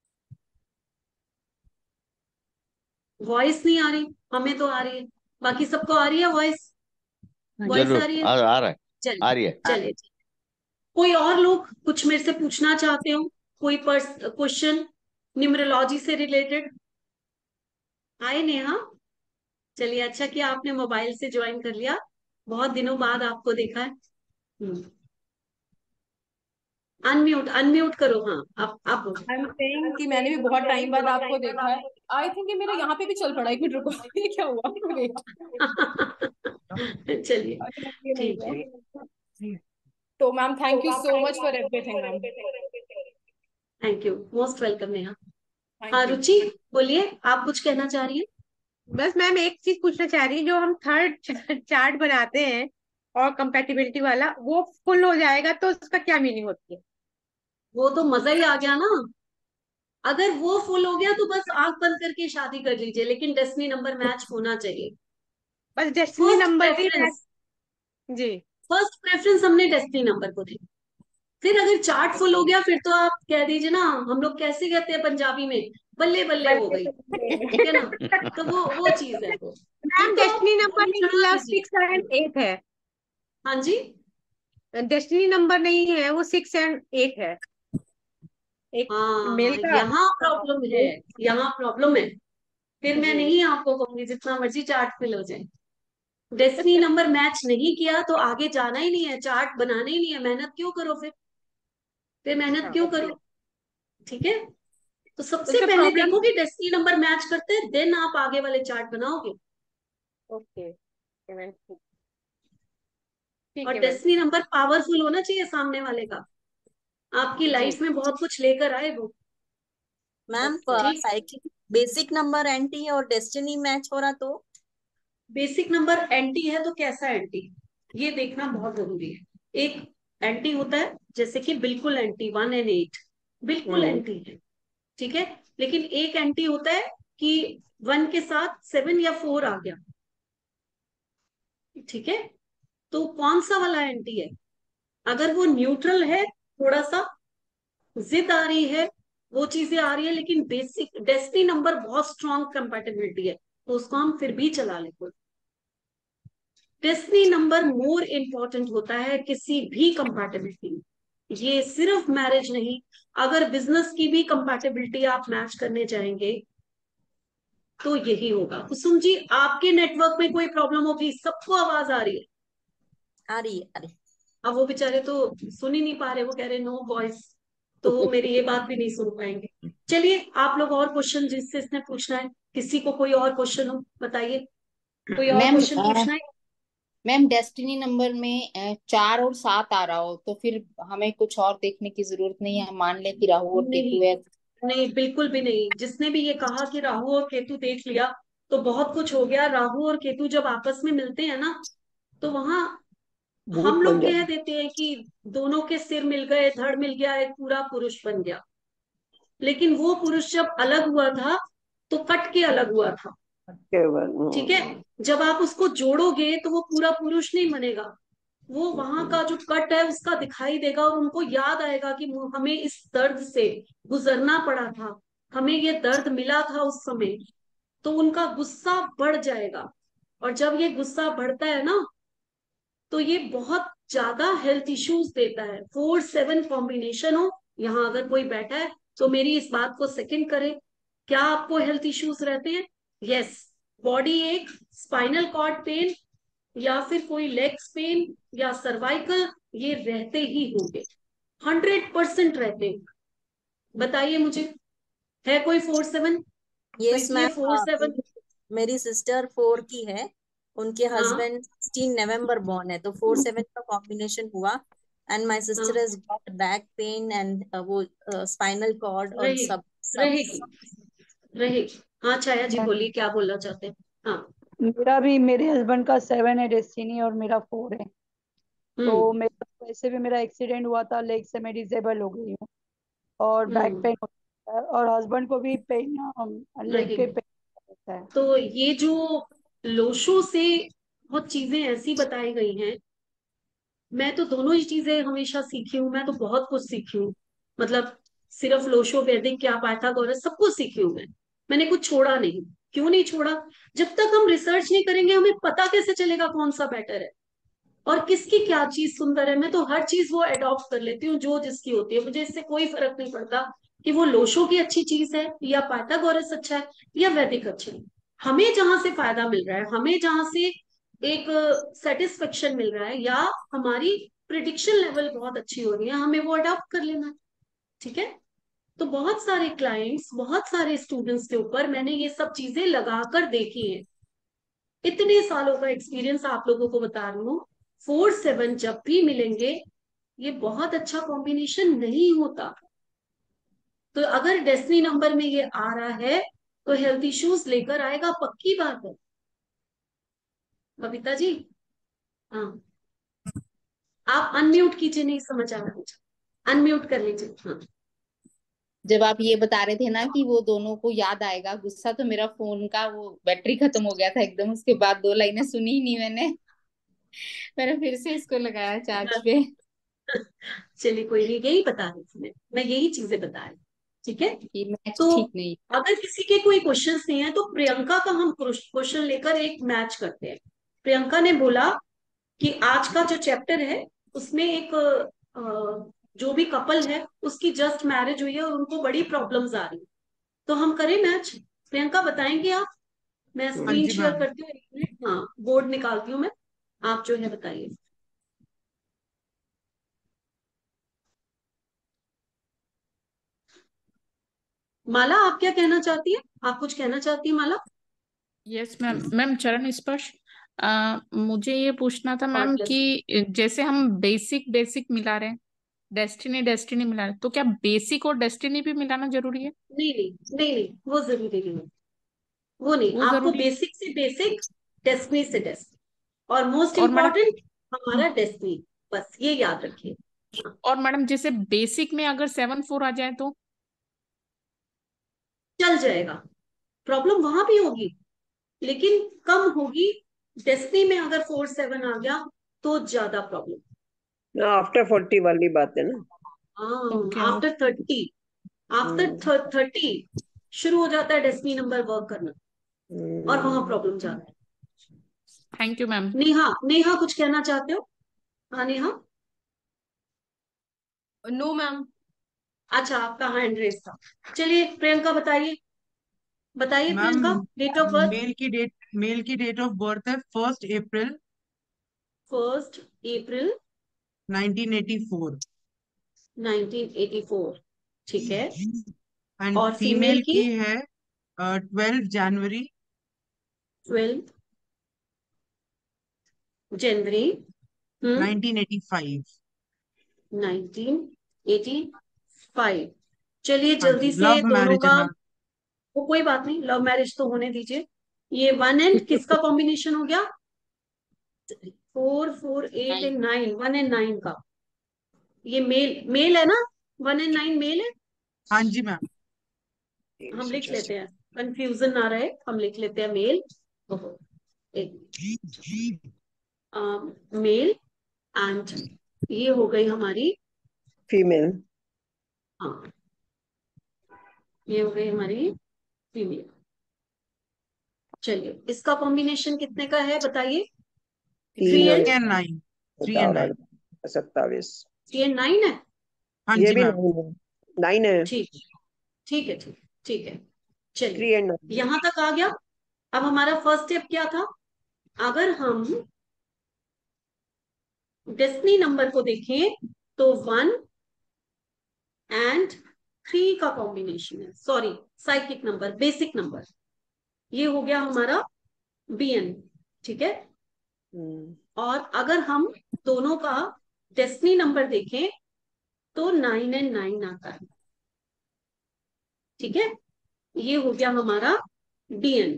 Speaker 1: वॉइस नहीं आ रही? हमें तो आ रही है। बाकी सबको आ रही है वॉइस? वॉइस आ
Speaker 7: जरूर
Speaker 1: रही है?
Speaker 7: आ, आ रहा है, आ
Speaker 1: चलिए
Speaker 7: रही है।
Speaker 1: चलिए। कोई और लोग कुछ मेरे से पूछना चाहते हो? कोई पर्स क्वेश्चन न्यूमरोलॉजी से रिलेटेड? हाय नेहा, चलिए, अच्छा किया आपने मोबाइल से ज्वाइन कर लिया, बहुत दिनों बाद आपको देखा है। अनम्यूट अनम्यूट करो। हाँ, अब अब बोलो।
Speaker 10: आई एम सेइंग कि मैंने भी बहुत टाइम बाद आपको देखा है। आई थिंक ये मेरा यहाँ पे भी चल पड़ा, एक मिनट रुको, ये क्या हुआ, वेट।
Speaker 1: चलिए,
Speaker 10: अच्छा, ये नहीं
Speaker 1: ठीक है।
Speaker 10: हुआ। तो ma'am thank you so much for everything ma'am.
Speaker 1: Thank you, most welcome Neha. हाँ
Speaker 10: थैंक यू।
Speaker 1: रुचि, बोलिए, आप कुछ कहना चाह रही हैं?
Speaker 11: बस मैम एक चीज पूछना चाह रही हूँ, जो हम थर्ड चार्ट बनाते हैं और कंपैटिबिलिटी वाला, वो फुल हो जाएगा तो उसका क्या मीनिंग होती है?
Speaker 1: वो तो मजा ही आ गया ना। अगर वो फुल हो गया तो बस आंख बंद करके शादी कर लीजिए, लेकिन डेस्टिनी नंबर मैच होना चाहिए।
Speaker 11: बस डेस्टिनी
Speaker 1: फर्स्ट
Speaker 11: नंबर ही मैच।
Speaker 1: प्रेफरेंस,
Speaker 11: जी।
Speaker 1: फर्स्ट प्रेफरेंस हमने डेस्टिनी नंबर को दी। फिर अगर चार्ट फुल हो गया, फिर तो आप कह दीजिए ना, हम लोग कैसे कहते हैं पंजाबी में, बल्ले बल्ले हो गई। ठीक है ना? तो वो वो चीज है। वो फिर
Speaker 11: मैम
Speaker 1: तो आप
Speaker 11: डेस्टिनी नंबर
Speaker 1: गोली
Speaker 11: में
Speaker 1: चढ़ा
Speaker 11: मतलब
Speaker 1: दीजिए।
Speaker 11: सिक्स एंड एट है।
Speaker 1: हाँ जी।
Speaker 11: डेस्टिनी नंबर नहीं है, वो सिक्स एंड एट है। एक मेल
Speaker 1: हाँ,
Speaker 11: का।
Speaker 1: यहाँ प्रॉब्लम है, यहाँ प्रॉब्लम है। फिर मैं
Speaker 11: जी।
Speaker 1: नहीं आपको कहूंगी जितना मर्जी चार्ट फिल हो जाए, डेस्टिनी नंबर मैच नहीं किया तो आगे जाना ही नहीं है, चार्ट बनाना ही नहीं है, मेहनत क्यों करो फिर? फिर मेहनत
Speaker 11: अच्छा,
Speaker 1: क्यों
Speaker 11: ओके।
Speaker 1: करो? ठीक है। तो
Speaker 11: तो
Speaker 1: सबसे
Speaker 11: इसका
Speaker 1: पहले
Speaker 11: प्रॉब्लम।
Speaker 1: देखो कि डेस्टिनी नंबर मैच करते हैं, देन आप आगे वाले चार्ट बनाओगे।
Speaker 11: ओके मैम, ठीक
Speaker 1: और
Speaker 11: है मैम।
Speaker 1: डेस्टिनी नंबर पावरफुल होना चाहिए सामने वाले का, आपकी
Speaker 11: जी।
Speaker 1: लाइफ में बहुत कुछ लेकर आए वो।
Speaker 8: Ma'am
Speaker 11: okay.
Speaker 1: ठीक।
Speaker 8: साइकिल बेसिक नंबर एंटी और डेस्टिनी मैच हो रहा तो?
Speaker 1: बेसिक नंबर एंटी है तो कैसा एंटी, ये देखना बहुत जरूरी है। एक एंटी होता है जैसे कि बिल्कुल एंटी, वन एंड एट बिल्कुल
Speaker 11: हम्म।
Speaker 1: एंटी है। ठीक है। लेकिन एक एंटी होता है कि वन के साथ सेवन या फोर आ गया। ठीक है। तो कौन सा वाला एंटी है? अगर वो न्यूट्रल है, थोड़ा सा जिद आ रही है, वो चीजें आ रही है, लेकिन बेसिक डेस्टिनी नंबर बहुत स्ट्रॉन्ग कंपैटिबिलिटी है, तो उसको हम फिर भी चला लेते। डेस्टिनी नंबर मोर इम्पोर्टेंट होता है किसी भी कंपैटिबिलिटी में। ये सिर्फ मैरिज नहीं, अगर बिजनेस की भी कंपैटिबिलिटी आप मैच करने जाएंगे तो यही होगा। कुसुम जी, आपके नेटवर्क में कोई प्रॉब्लम होगी? सबको आवाज आ रही है?
Speaker 8: आ रही है, आ रही
Speaker 1: अब वो बेचारे तो सुन ही नहीं पा रहे, वो कह रहे नो वॉइस, तो वो मेरी ये बात भी नहीं सुन पाएंगे। चलिए, आप लोग और क्वेश्चन जिससे इसने पूछना है, किसी को कोई और क्वेश्चन हो बताइए। कोई और
Speaker 9: मैम
Speaker 1: क्वेश्चन पूछना है?
Speaker 9: मैम डेस्टिनी नंबर में अ, चार और सात आ रहा हो तो फिर हमें कुछ और देखने की जरूरत नहीं है, हम मान लें कि राहु और
Speaker 1: नहीं,
Speaker 9: केतु है।
Speaker 1: नहीं, बिल्कुल भी नहीं। जिसने भी ये कहा कि राहु और केतु देख लिया तो बहुत कुछ हो गया, राहु और केतु जब आपस में मिलते हैं ना, तो वहां
Speaker 9: भूत
Speaker 1: हम
Speaker 9: बन
Speaker 1: लोग कह
Speaker 9: जाए।
Speaker 1: देते हैं कि दोनों के सिर मिल गए, धड़ मिल गया, एक पूरा पुरुष बन गया। लेकिन वो पुरुष जब अलग हुआ था तो कट के अलग हुआ था। ठीक है। जब आप उसको जोड़ोगे तो वो पूरा पुरुष नहीं बनेगा, वो वहां का जो कट है उसका दिखाई देगा, और उनको याद आएगा कि हमें इस दर्द से गुजरना पड़ा था, हमें ये दर्द मिला था उस समय। तो उनका गुस्सा बढ़ जाएगा, और जब ये गुस्सा बढ़ता है ना, तो ये बहुत ज्यादा हेल्थ इश्यूज देता है। फोर सेवन कॉम्बिनेशन हो, यहाँ अगर कोई बैठा है तो मेरी इस बात को सेकंड करे, क्या आपको हेल्थ इश्यूज रहते हैं? यस, बॉडी एक, स्पाइनल कॉर्ड पेन, या फिर कोई लेग्स पेन या सर्वाइकल, ये रहते ही होंगे, हंड्रेड परसेंट रहते हैं। बताइए मुझे, है कोई फोर सेवन? तो
Speaker 8: यस
Speaker 1: इसलिए
Speaker 8: मैम,
Speaker 1: फोर सेवन।
Speaker 8: मेरी सिस्टर फोर की है, उनके
Speaker 1: हाँ
Speaker 8: हस्बैंड सिक्सटीन नवंबर बॉर्न है, तो फोर सेवन का कॉम्बिनेशन हुआ। एंड माय सिस्टर
Speaker 1: हाँ,
Speaker 8: has got back pain and वो स्पाइनल कॉर्ड और
Speaker 1: रहेगी
Speaker 8: सब सब
Speaker 1: रहेगी रहेगी। हाँ छाया जी बोलिए, क्या बोलना चाहते हैं? हाँ।
Speaker 12: मेरा भी, मेरे हस्बैंड का सेवन है डेस्टिनी और मेरा फोर है। तो
Speaker 1: हम्म
Speaker 12: मेरा वैसे भी मेरा एक्सीडेंट हुआ था, लेग से मैं डिसेबल हो गई हूँ और बैक
Speaker 1: हम्म
Speaker 12: पेन होता है और हस्बैंड को भी पेन, लेग के
Speaker 1: रहेगी।
Speaker 12: पेन होता है।
Speaker 1: तो ये जो लोशो से बहुत चीजें ऐसी बताई गई हैं, मैं तो दोनों ही चीजें हमेशा सीखी हूँ, मैं तो बहुत कुछ सीखी हूँ। मतलब सिर्फ लोशो, वैदिक, क्या पाइथागोरस, सब कुछ सीखी हूँ मैं। मैंने कुछ छोड़ा नहीं। क्यों नहीं छोड़ा? जब तक हम रिसर्च नहीं करेंगे हमें पता कैसे चलेगा कौन सा बेटर है और किसकी क्या चीज सुंदर है। मैं तो हर चीज वो अडॉप्ट कर लेती हूँ जो जिसकी होती है, मुझे इससे कोई फर्क नहीं पड़ता कि वो लोशो की अच्छी चीज है या पाइथागोरस अच्छा है या वैदिक अच्छा है। हमें जहां से फायदा मिल रहा है, हमें जहां से एक सेटिस्फेक्शन मिल रहा है, या हमारी प्रिडिक्शन लेवल बहुत अच्छी हो रही है, हमें वो अडॉप्ट कर लेना है। ठीक है? तो बहुत सारे क्लाइंट्स, बहुत सारे स्टूडेंट्स के ऊपर मैंने ये सब चीजें लगा कर देखी है। इतने सालों का एक्सपीरियंस आप लोगों को बता रही हूँ। फोर सेवन जब भी मिलेंगे, ये बहुत अच्छा कॉम्बिनेशन नहीं होता। तो अगर डेस्टिनी नंबर में ये आ रहा है तो हेल्थ इश्यूज लेकर आएगा, पक्की बात है। बबीता जी, हाँ, आप अनम्यूट कीजिए, नहीं समझ आ रहा मुझे, अनम्यूट कर लीजिए। हाँ।
Speaker 9: जब आप ये बता रहे थे ना कि वो दोनों को याद आएगा गुस्सा, तो मेरा फोन का वो बैटरी खत्म हो गया था एकदम, उसके बाद दो लाइनें सुनी ही नहीं मैंने। मैंने फिर से इसको लगाया चार्ज पे।
Speaker 1: चलिए कोई नहीं, यही बता रही थी मैं मैं यही चीजें बता रही। ठीक है?
Speaker 9: कि मैच
Speaker 1: तो
Speaker 9: ठीक नहीं।
Speaker 1: अगर किसी के कोई क्वेश्चंस नहीं है तो प्रियंका का हम क्वेश्चन लेकर एक मैच करते हैं। प्रियंका ने बोला कि आज का जो चैप्टर है उसमें एक अ, जो भी कपल है उसकी जस्ट मैरिज हुई है और उनको बड़ी प्रॉब्लम्स आ रही है, तो हम करें मैच? प्रियंका बताएंगे आप? मैं
Speaker 3: हाँ
Speaker 1: स्क्रीन
Speaker 3: जी
Speaker 1: शेयर
Speaker 3: मैम।
Speaker 1: करती हूँ, एक मिनट, हाँ बोर्ड निकालती हूँ मैं। आप जो है बताइए। माला, आप क्या कहना चाहती है? आप कुछ कहना चाहती है माला?
Speaker 13: Yes ma'am. मैम चरण स्पर्श, अ, मुझे ये पूछना था
Speaker 1: गॉड
Speaker 13: मैम
Speaker 1: ब्लेस।
Speaker 13: कि जैसे हम बेसिक बेसिक मिला रहे हैं, डेस्टिनी डेस्टिनी मिला रहे हैं, तो क्या बेसिक और डेस्टिनी भी मिलाना जरूरी है?
Speaker 1: नहीं नहीं नहीं नहीं, वो जरूरी नहीं है। वो नहीं,
Speaker 13: वो
Speaker 1: आपको
Speaker 13: जरूरी।
Speaker 1: बेसिक से बेसिक, डेस्टिनी से डेस्टिनी, और मोस्ट
Speaker 13: और मैडम,
Speaker 1: इम्पोर्टेंट हमारा डेस्टिनी, बस ये याद रखिए। हाँ,
Speaker 13: और मैडम जैसे बेसिक में अगर सेवन फोर आ जाए तो?
Speaker 1: चल जाएगा। प्रॉब्लम वहां भी होगी लेकिन कम होगी। डेस्टिनी में अगर फोर सेवन आ गया तो ज्यादा प्रॉब्लम।
Speaker 14: आफ्टर फोर्टी वाली बात है ना।
Speaker 13: ओके
Speaker 1: हाँ,
Speaker 13: okay.
Speaker 1: After thirty,
Speaker 14: hmm
Speaker 1: after thirty शुरू हो जाता है डेस्टिनी नंबर वर्क करना, और वहां
Speaker 14: हम्म।
Speaker 1: प्रॉब्लम ज्यादा है।
Speaker 13: Thank you ma'am.
Speaker 1: Neha, Neha कुछ कहना चाहते हो? हाँ नेहा।
Speaker 10: No ma'am.
Speaker 1: अच्छा, आपका हैंड रेस था। चलिए प्रियंका बताइए, बताइए
Speaker 3: ma'am,
Speaker 1: Priyanka, date of birth.
Speaker 3: Male की डेट मेल की डेट ऑफ बर्थ है first April,
Speaker 1: first April
Speaker 3: nineteen eighty four.
Speaker 1: Nineteen eighty four, ठीक है।
Speaker 3: एंड
Speaker 1: और फीमेल
Speaker 3: फीमेल
Speaker 1: की
Speaker 3: की है twelve January,
Speaker 1: twelfth January, hmm,
Speaker 3: nineteen eighty five.
Speaker 1: Nineteen eighty five. चलिए
Speaker 3: हाँ
Speaker 1: जल्दी
Speaker 3: जी,
Speaker 1: से
Speaker 3: लव
Speaker 1: दोनों
Speaker 3: मैरिज है
Speaker 1: का,
Speaker 3: मैम।
Speaker 1: वो कोई बात नहीं, लव मैरिज तो होने दीजिए। ये वन एंड किसका कॉम्बिनेशन हो गया? Four four eight
Speaker 9: nine.
Speaker 1: And nine, one and nine का। ये मेल, मेल है ना? वन एंड नाइन मेल है।
Speaker 3: हाँ जी मैम।
Speaker 1: हम लिख लेते हैं, कंफ्यूजन ना रहे, हम लिख लेते हैं मेल। ओहो, एक मेल, एंड ये हो गई हमारी,
Speaker 14: फीमेल।
Speaker 1: हाँ ये हो गई हमारी फीमेल। चलिए इसका कॉम्बिनेशन कितने का है बताइए? थ्री
Speaker 14: तीन और
Speaker 1: and
Speaker 3: and nine. Three and
Speaker 14: सतावन
Speaker 3: नाइन
Speaker 14: सत्ताईस
Speaker 1: थ्री एंड नाइन है।
Speaker 3: हाँ
Speaker 14: ये
Speaker 3: जी
Speaker 14: भी
Speaker 3: मैम।
Speaker 14: नाइन है नाइन है
Speaker 1: ठीक ठीक है ठीक ठीक है। चलिए
Speaker 14: थ्री एंड नाइन
Speaker 1: यहां तक आ गया। अब हमारा फर्स्ट स्टेप क्या था? अगर हम डेस्टिनी नंबर को देखें तो वन एंड थ्री का कॉम्बिनेशन है। Sorry, cyclic number, basic number, ये हो गया हमारा बीएन। ठीक है। और अगर हम दोनों का डेस्टिनी नंबर देखें तो नाइन एंड नाइन आता है। ठीक है, ये हो गया हमारा डीएन।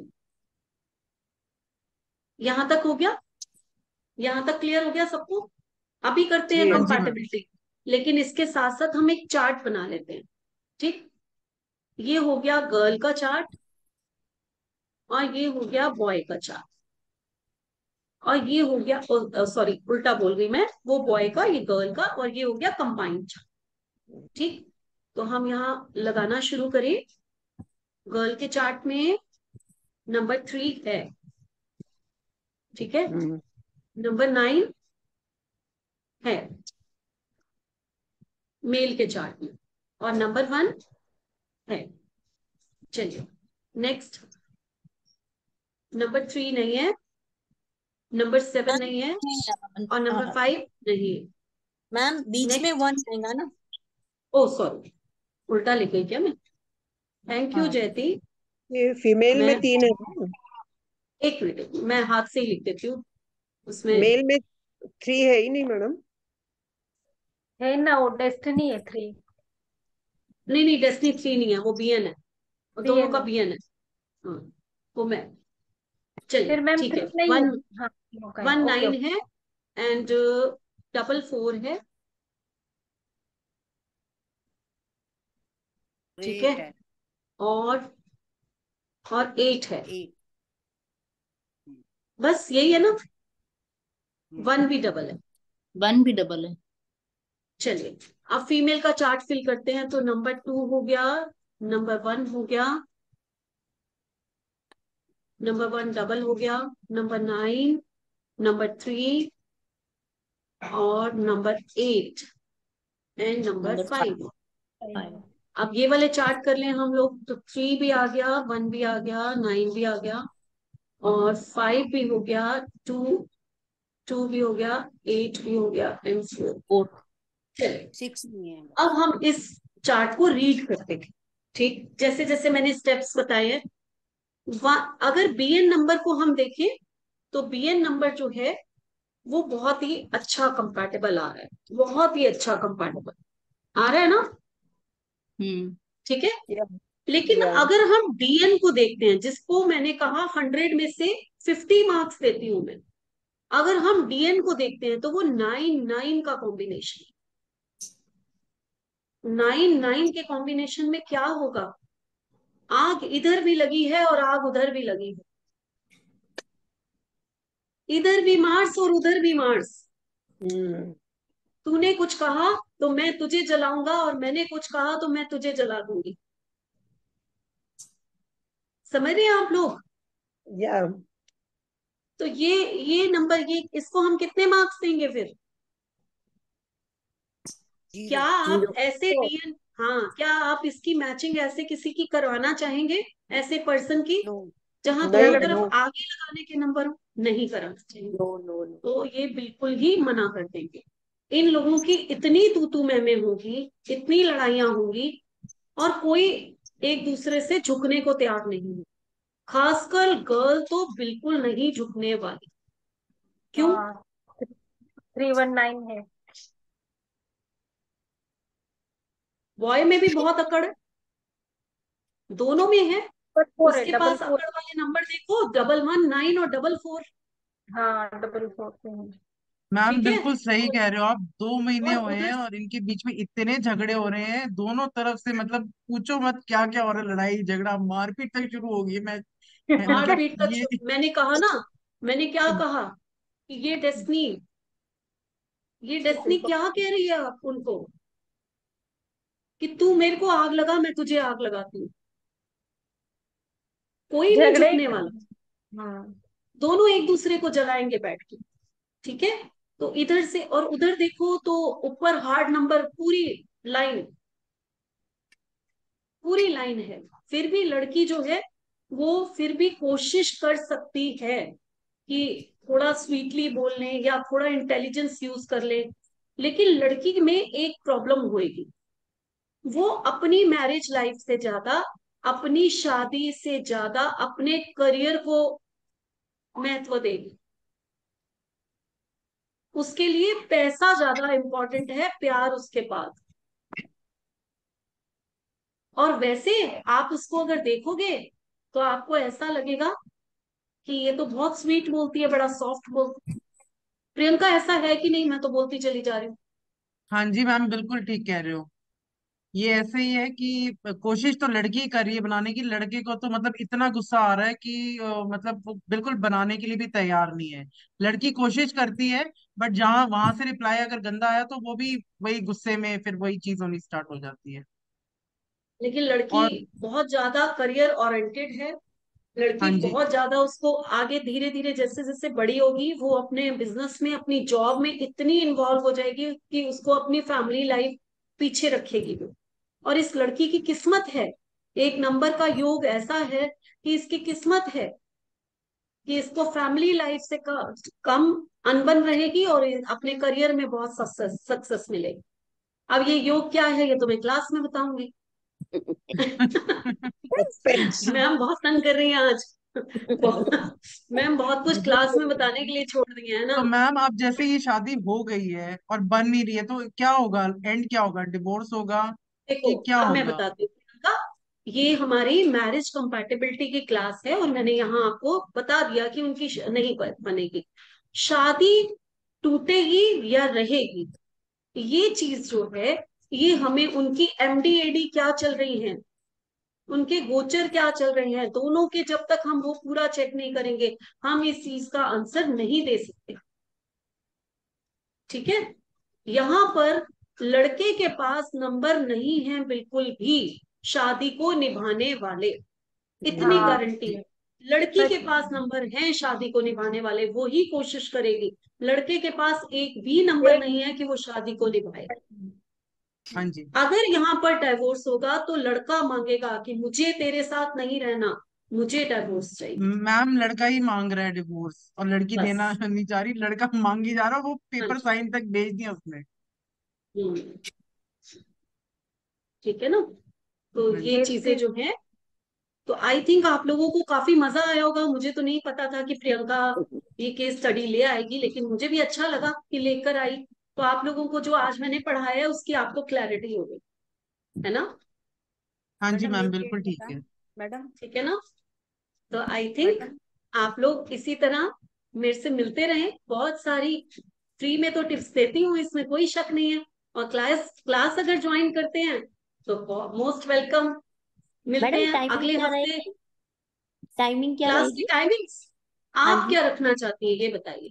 Speaker 1: यहां तक हो गया? यहां तक क्लियर हो गया सबको? अभी करते हैं
Speaker 3: हाँ जी मैम।
Speaker 1: कंपैटिबिलिटी, लेकिन इसके साथ साथ हम एक चार्ट बना लेते हैं। ठीक, ये हो गया गर्ल का चार्ट और ये हो गया बॉय का चार्ट और ये हो गया, सॉरी उल्टा बोल गई मैं, वो बॉय का, ये गर्ल का, और ये हो गया कंबाइंड चार्ट। ठीक, तो हम यहाँ लगाना शुरू करें। गर्ल के चार्ट में नंबर थ्री है। ठीक है, नंबर नाइन है मेल के चार्ट में और नंबर वन है। चलिए नेक्स्ट, नंबर थ्री नहीं है, नंबर सेवन नहीं है और नंबर फाइव नहीं है।
Speaker 8: मैम बीच में वन आएगा ना?
Speaker 1: ओ सॉरी, उल्टा लिख गई क्या मैं? थैंक यू
Speaker 8: हाँ।
Speaker 1: जयती।
Speaker 14: ये फीमेल
Speaker 1: मैं
Speaker 14: में तीन है ना?
Speaker 1: एक मिनट, मैं हाथ से ही लिख देती हूँ उसमें।
Speaker 14: मेल में थ्री है ही नहीं मैडम।
Speaker 2: है ना, वो डेस्टिनी है थ्री।
Speaker 1: नहीं नहीं, डेस्टिनी थ्री नहीं है, वो बीएन है, और दोनों
Speaker 2: बीएन
Speaker 1: का
Speaker 2: है।
Speaker 1: बीएन है। हाँ, वो मैं, चलिए
Speaker 2: फिर मैम
Speaker 1: ठीक
Speaker 2: थ्री
Speaker 1: है।
Speaker 2: नहीं है।
Speaker 1: वन
Speaker 2: हाँ तीनों का है,
Speaker 1: वन
Speaker 2: ओके
Speaker 1: नाइन
Speaker 2: ओके।
Speaker 1: है एंड डबल फोर है। ठीक है,
Speaker 6: एट है।
Speaker 1: और और एट है।
Speaker 6: एट।
Speaker 1: बस यही है ना? वन भी डबल है।
Speaker 9: वन भी डबल है।
Speaker 1: चलिए अब फीमेल का चार्ट फिल करते हैं। तो नंबर टू हो गया, नंबर वन हो गया, नंबर वन डबल हो गया, नंबर नाइन, नंबर थ्री और number eight and number
Speaker 9: number
Speaker 1: five.
Speaker 9: Five.
Speaker 1: अब ये वाले चार्ट कर लें हम लोग, तो थ्री भी आ गया, वन भी आ गया, नाइन भी आ गया और फाइव भी हो गया, टू टू भी हो गया, एट भी हो गया एंड फोर।
Speaker 9: फोर।
Speaker 1: चलिए
Speaker 6: सिक्स नहीं है।
Speaker 1: अब हम इस चार्ट को रीड करते हैं। ठीक, जैसे जैसे मैंने स्टेप्स बताए हैं। वा- अगर बीएन नंबर को हम देखें तो बीएन नंबर जो है वो बहुत ही अच्छा कंपैटिबल आ रहा है, बहुत ही अच्छा कंपैटिबल आ रहा है ना?
Speaker 9: हम्म।
Speaker 1: ठीक है,
Speaker 14: या
Speaker 1: लेकिन
Speaker 14: या
Speaker 1: अगर हम डीएन को देखते हैं, जिसको मैंने कहा हंड्रेड में से फिफ्टी मार्क्स देती हूं मैं, अगर हम डीएन को देखते हैं तो वो नाइन नाइन का कॉम्बिनेशन, नाइन नाइन के कॉम्बिनेशन में क्या होगा? आग इधर भी लगी है और आग उधर भी लगी है, इधर भी मार्स और उधर भी मार्स।
Speaker 14: हम्म
Speaker 1: तूने कुछ कहा तो मैं तुझे जलाऊंगा और मैंने कुछ कहा तो मैं तुझे जला दूंगी। समझ रहे हैं आप लोग?
Speaker 14: या
Speaker 1: तो ये ये नंबर, ये इसको हम कितने मार्क्स देंगे फिर?
Speaker 6: जीरो।
Speaker 1: क्या आप
Speaker 14: जीरो
Speaker 1: ऐसे डीएन, हाँ, क्या आप इसकी मैचिंग ऐसे किसी की करवाना चाहेंगे, ऐसे पर्सन की,
Speaker 6: नो
Speaker 1: जहां
Speaker 14: नहीं
Speaker 1: दोनों
Speaker 14: नहीं
Speaker 1: तरफ आगे लगाने के नंबर हो? नहीं कराना चाहिए।
Speaker 14: नो नो नो
Speaker 1: तो ये बिल्कुल ही मना कर देंगे। इन लोगों की इतनी तू तू मैं मैं होगी, इतनी लड़ाइयां होंगी, और कोई एक दूसरे से झुकने को तैयार नहीं है। खासकर गर्ल तो बिल्कुल नहीं झुकने वाली। क्यों?
Speaker 2: हाँ थ्री वन नाइन है।
Speaker 1: बॉय में भी बहुत अकड़ है, दोनों में है।
Speaker 2: डबल फोर है,
Speaker 1: उसके
Speaker 2: डबल
Speaker 1: पास
Speaker 2: फोर।
Speaker 1: अकड़ वाले नंबर देखो, डबल वन नाइन और डबल फोर।
Speaker 2: हाँ डबल फोर पे है।
Speaker 3: मैम
Speaker 1: ठीक है,
Speaker 3: बिल्कुल सही कह रहे हो आप। दो महीने
Speaker 1: और
Speaker 3: हुए हैं
Speaker 1: उधर
Speaker 3: और इनके बीच में इतने झगड़े हो रहे हैं दोनों तरफ से, मतलब पूछो मत क्या क्या हो रहा है, लड़ाई झगड़ा मारपीट तक शुरू हो गई है। मैं मैं- मतलब
Speaker 1: मारपीट तक
Speaker 3: ये
Speaker 1: शुरू- मैंने कहा ना, मैंने क्या कहा कि ये डेस्टिनी, ये डेस्टिनी क्या कह रही है आप उनको, कि तू मेरे को आग लगा, मैं तुझे आग लगाती हूँ। कोई नहीं
Speaker 2: झगड़े ही
Speaker 1: झुकने वाला,
Speaker 2: करते हैं। हाँ
Speaker 1: दोनों एक दूसरे को जलाएंगे बैठ के। ठीक है, तो इधर से और उधर देखो तो ऊपर हार्ड नंबर, पूरी लाइन, पूरी लाइन है। फिर भी लड़की जो है वो फिर भी कोशिश कर सकती है कि थोड़ा स्वीटली बोल लें या थोड़ा इंटेलिजेंस यूज कर ले। लेकिन लड़की में एक प्रॉब्लम होएगी, वो अपनी मैरिज लाइफ से ज्यादा, अपनी शादी से ज्यादा अपने करियर को महत्व देगी। उसके लिए पैसा ज्यादा इंपॉर्टेंट है, प्यार उसके बाद। और वैसे आप उसको अगर देखोगे तो आपको ऐसा लगेगा कि ये तो बहुत स्वीट बोलती है, बड़ा सॉफ्ट बोलती। प्रियंका ऐसा है कि नहीं? मैं तो बोलती चली जा रही हूँ।
Speaker 3: हाँ जी मैम, बिल्कुल ठीक कह रहे हो। ये ऐसे ही है कि कोशिश तो लड़की ही कर रही है बनाने की, लड़के को तो मतलब इतना गुस्सा आ रहा है कि अ, मतलब वो बिल्कुल बनाने के लिए भी तैयार नहीं है। लड़की कोशिश करती है, बट जहां वहां से रिप्लाई अगर गंदा आया तो वो भी वही गुस्से में फिर वही चीज होनी स्टार्ट हो जाती है।
Speaker 1: लेकिन लड़की
Speaker 3: और
Speaker 1: बहुत ज्यादा करियर ओरिएंटेड है।
Speaker 3: हाँ
Speaker 1: लड़की
Speaker 3: जी।
Speaker 1: बहुत ज्यादा, उसको आगे धीरे धीरे जैसे जैसे बड़ी होगी वो अपने बिजनेस में, अपनी जॉब में इतनी इन्वॉल्व हो जाएगी कि उसको अपनी फैमिली लाइफ पीछे रखेगी वो। और इस लड़की की किस्मत है, एक नंबर का योग ऐसा है कि इसकी किस्मत है कि इसको फैमिली लाइफ से क- कम अनबन रहेगी और अपने करियर में बहुत सक्सेस सक्सेस मिलेगी। अब ये योग क्या है ये तो मैं क्लास में बताऊंगी। मैम बहुत तंग कर रही हैं आज। बहुत- मैम बहुत कुछ क्लास में बताने के लिए छोड़ दिए है ना।
Speaker 3: तो मैम आप जैसे ये शादी हो गई है और बन नहीं रही है तो क्या होगा, एंड क्या होगा, डिवोर्स होगा
Speaker 1: देखो
Speaker 3: कि क्या
Speaker 1: अब मैं
Speaker 3: होगा?
Speaker 1: बताती हूँ प्रियंका, ये हमारी मैरिज कंपैटिबिलिटी की क्लास है और मैंने यहाँ आपको बता दिया कि उनकी श- नहीं ब- बनेगी शादी, टूटेगी या रहेगी। ये चीज जो है ये हमें उनकी एमडीएडी क्या चल रही है, उनके गोचर क्या चल रहे हैं, दोनों के जब तक हम वो पूरा चेक नहीं करेंगे हम इस चीज का आंसर नहीं दे सकते। ठीक है? यहाँ पर लड़के के पास नंबर नहीं है बिल्कुल भी शादी को निभाने वाले, इतनी
Speaker 2: हाँ
Speaker 1: गारंटी है। लड़की के
Speaker 2: सच
Speaker 1: पास नंबर है शादी को निभाने वाले, वो ही कोशिश करेगी। लड़के के पास एक भी नंबर नहीं है कि वो शादी को निभाए।
Speaker 3: हाँ जी
Speaker 1: अगर यहाँ पर डाइवोर्स होगा तो लड़का मांगेगा कि मुझे तेरे साथ नहीं रहना, मुझे डाइवोर्स चाहिए।
Speaker 3: मैम, लड़का ही मांग रहा है डिवोर्स और लड़की देना
Speaker 1: बस।
Speaker 3: नहीं चाह रही, लड़का मांग ही जा रहा, वो
Speaker 1: हाँ
Speaker 3: पेपर
Speaker 1: जी।
Speaker 3: साइन तक भेज दिया उसने।
Speaker 1: हम्म, ठीक है ना? तो
Speaker 3: हाँ
Speaker 1: ये
Speaker 3: जी।
Speaker 1: चीजें
Speaker 2: ऐसे
Speaker 1: जो हैं, तो आई थिंक आप लोगों को काफी मजा आया होगा। मुझे तो नहीं पता था कि प्रियंका ये केस स्टडी ले आएगी, लेकिन मुझे भी अच्छा लगा कि लेकर आई। तो आप लोगों को जो आज मैंने पढ़ाया है उसकी आपको क्लैरिटी हो गई, है ना?
Speaker 3: हाँ जी
Speaker 6: मैडम
Speaker 3: मैम,
Speaker 6: एक
Speaker 3: बिल्कुल
Speaker 6: मिनट
Speaker 3: ठीक
Speaker 6: बताएं।
Speaker 3: है।
Speaker 6: मैडम
Speaker 1: ठीक है ना? तो आई थिंक
Speaker 6: मैडम
Speaker 1: आप लोग इसी तरह मेरे से मिलते रहें। बहुत सारी फ्री में तो टिप्स देती हूँ, इसमें कोई शक नहीं है। और क्लास क्लास अगर ज्वाइन करते हैं तो मोस्ट वेलकम। मिलते
Speaker 4: मैडम
Speaker 1: हैं
Speaker 4: टाइमिंग
Speaker 1: अगले
Speaker 4: क्या
Speaker 1: हफ्ते।
Speaker 4: रहेगी? टाइमिंग क्या
Speaker 1: क्लास की
Speaker 4: रहेगी?
Speaker 1: टाइमिंग्स
Speaker 4: हाँ
Speaker 1: आप
Speaker 4: जी।
Speaker 1: क्या रखना चाहती हैं ये बताइए।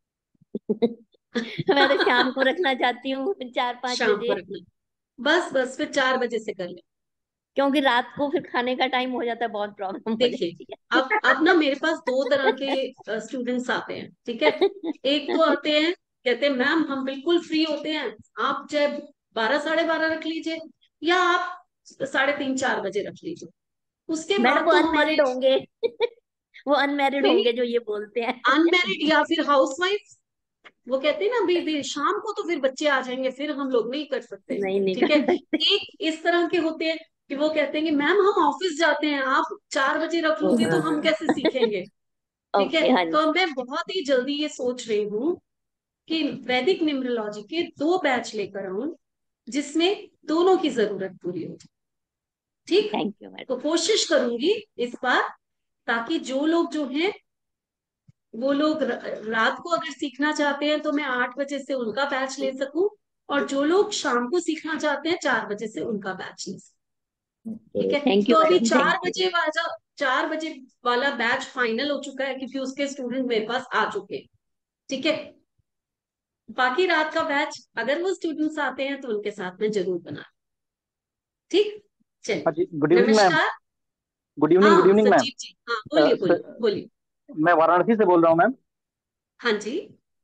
Speaker 4: मैं तो शाम को रखना चाहती हूँ, चार पाँच
Speaker 1: शाम को
Speaker 4: बजे
Speaker 1: रखना, बस बस फिर चार बजे से कर ले।
Speaker 4: क्योंकि रात को फिर खाने का टाइम हो जाता है, बहुत प्रॉब्लम हो
Speaker 1: देखिए
Speaker 4: जाती
Speaker 1: अब अब ना मेरे पास दो तरह के स्टूडेंट्स आते हैं, ठीक है? एक तो
Speaker 4: है।
Speaker 1: आते हैं कहते हैं मैम हम बिल्कुल फ्री होते हैं, आप चाहे बारह साढ़े बारह रख लीजिए या आप साढ़े तीन चार बजे रख लीजिए। उसके
Speaker 4: मैडम
Speaker 1: बाद
Speaker 4: वो
Speaker 1: तो हमारे
Speaker 4: अनमैरिड होंगे। वो अनमैरिड
Speaker 1: नहीं,
Speaker 4: होंगे जो ये बोलते हैं।
Speaker 1: अनमैरिड या फिर हाउस वाइफ, वो कहते हैं ना भी, भी शाम को तो फिर बच्चे आ जाएंगे फिर हम लोग नहीं कर सकते।
Speaker 4: नहीं नहीं
Speaker 1: ठीक है?
Speaker 4: कर सकते।
Speaker 1: एक इस तरह के होते हैं कि वो कहते हैं कि मैम हम ऑफिस जाते हैं, आप चार बजे रख लोगे तो हम कैसे सीखेंगे। ठीक है?
Speaker 4: ओके, हाँ जी।
Speaker 1: तो मैं बहुत ही जल्दी ये सोच रही हूँ कि वैदिक न्यूमरोलॉजी के दो बैच लेकर आऊं जिसमें दोनों की जरूरत पूरी हो। ठीक?
Speaker 4: Thank you madam.
Speaker 1: तो कोशिश करूंगी इस बार, ताकि जो लोग जो हैं वो लोग र- रात को अगर सीखना चाहते हैं तो मैं आठ बजे से उनका बैच ले सकूं, और जो लोग शाम को सीखना चाहते हैं चार बजे से उनका बैच ले सकूं। ठीक है?
Speaker 4: थैंक
Speaker 1: तो
Speaker 4: यू
Speaker 1: अभी
Speaker 4: मैडम,
Speaker 1: चार
Speaker 4: थैंक यू।
Speaker 1: बजे वाला चार बजे वाला बैच फाइनल हो चुका है क्योंकि उसके स्टूडेंट मेरे पास आ चुके हैं। ठीक है? बाकी रात का बैच अगर वो स्टूडेंट्स आते हैं तो उनके साथ में जरूर बना। ठीक?
Speaker 15: हाँ
Speaker 1: चलिए,
Speaker 15: जी, गुड इवनिंग मैम।
Speaker 1: नमस्कार।
Speaker 15: गुड इवनिंग, गुड
Speaker 1: हाँ
Speaker 15: इवनिंग मैम।
Speaker 1: संजीव जी, हाँ बोलिए बोलिए बोलिए।
Speaker 15: मैं वाराणसी से बोल रहा हूँ मैम।
Speaker 1: हाँ जी,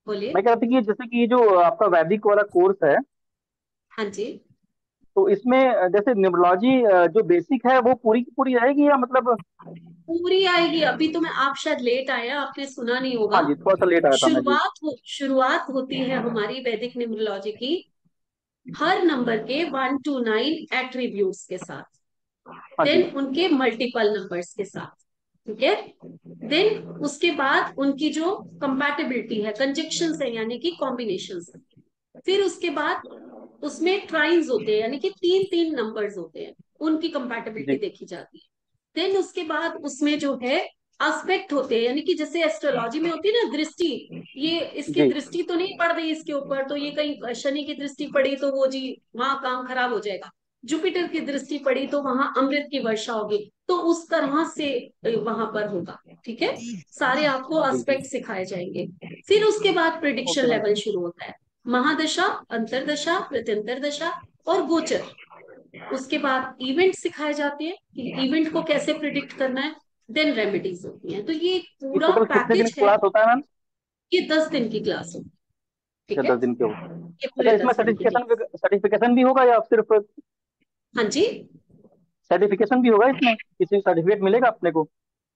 Speaker 1: बोलिए।
Speaker 15: मैं कह रहा था कि जैसे कि ये जो आपका वैदिक वाला कोर्स है,
Speaker 1: हाँ जी,
Speaker 15: तो इसमें जैसे न्यूमरोलॉजी जो बेसिक है वो पूरी की पूरी रहेगी या मतलब?
Speaker 1: पूरी आएगी। अभी तो मैं आप शायद लेट आए, आपने सुना नहीं होगा।
Speaker 15: हाँ जी, थोड़ा सा लेट आया था मैं जी।
Speaker 1: शुरुआत हो शुरुआत होती है हमारी वैदिक न्यूमरोलॉजी की हर नंबर के वन टू नाइन एट्रीब्यूट्स के साथ,
Speaker 15: हाँ जी।
Speaker 1: देन उनके मल्टीपल नंबर्स के साथ, ठीक है। देन उसके बाद उनकी जो कंपैटिबिलिटी है, कंजक्शंस है यानी कि कॉम्बिनेशंस है। फिर उसके बाद उसमें ट्राइन्स होते हैं यानी कि तीन तीन नंबर्स होते हैं, उनकी कंपैटिबिलिटी
Speaker 15: जी
Speaker 1: देखी जाती है। देन उसके बाद उसमें जो है एस्पेक्ट होते हैं, यानी कि जैसे एस्ट्रोलॉजी में होती है ना दृष्टि, ये इसकी
Speaker 15: जी
Speaker 1: दृष्टि तो नहीं पड़ रही इसके ऊपर, तो ये कहीं शनि की दृष्टि पड़ी तो वो जी वहां काम खराब हो जाएगा। जुपिटर की दृष्टि पड़ी तो वहां अमृत की वर्षा होगी, तो उस तरह से वहां पर होगा, ठीक है। सारे आपको
Speaker 15: जी जी।
Speaker 1: एस्पेक्ट सिखाए जाएंगे। फिर उसके बाद प्रिडिक्शन
Speaker 15: ओके मैम।
Speaker 1: लेवल शुरू होता है, महादशा, अंतरदशा, प्रत्यंतर दशा और गोचर। उसके बाद इवेंट सिखाए जाते हैं कि इवेंट को कैसे प्रिडिक्ट करना है। देन रेमेडीज होती हैं। तो ये एक
Speaker 15: ये
Speaker 1: पूरा
Speaker 15: टोटल कितने दिन
Speaker 1: पैकेज
Speaker 15: की
Speaker 1: है।
Speaker 15: क्लास होता है मैम?
Speaker 1: ये दस दिन की क्लास होगी,
Speaker 15: अच्छा,
Speaker 1: ठीक है।
Speaker 15: दस दिन के होता है।
Speaker 1: ये
Speaker 15: अच्छा,
Speaker 1: पूरे
Speaker 15: इसमें
Speaker 1: दस दिन की
Speaker 15: सर्टिफिकेशन
Speaker 1: क्लास।
Speaker 15: सर्टिफिकेशन भी होगा या सिर्फ?
Speaker 1: हाँ जी,
Speaker 15: सर्टिफिकेशन भी होगा इसमें? किसी सर्टिफिकेट मिलेगा अपने को?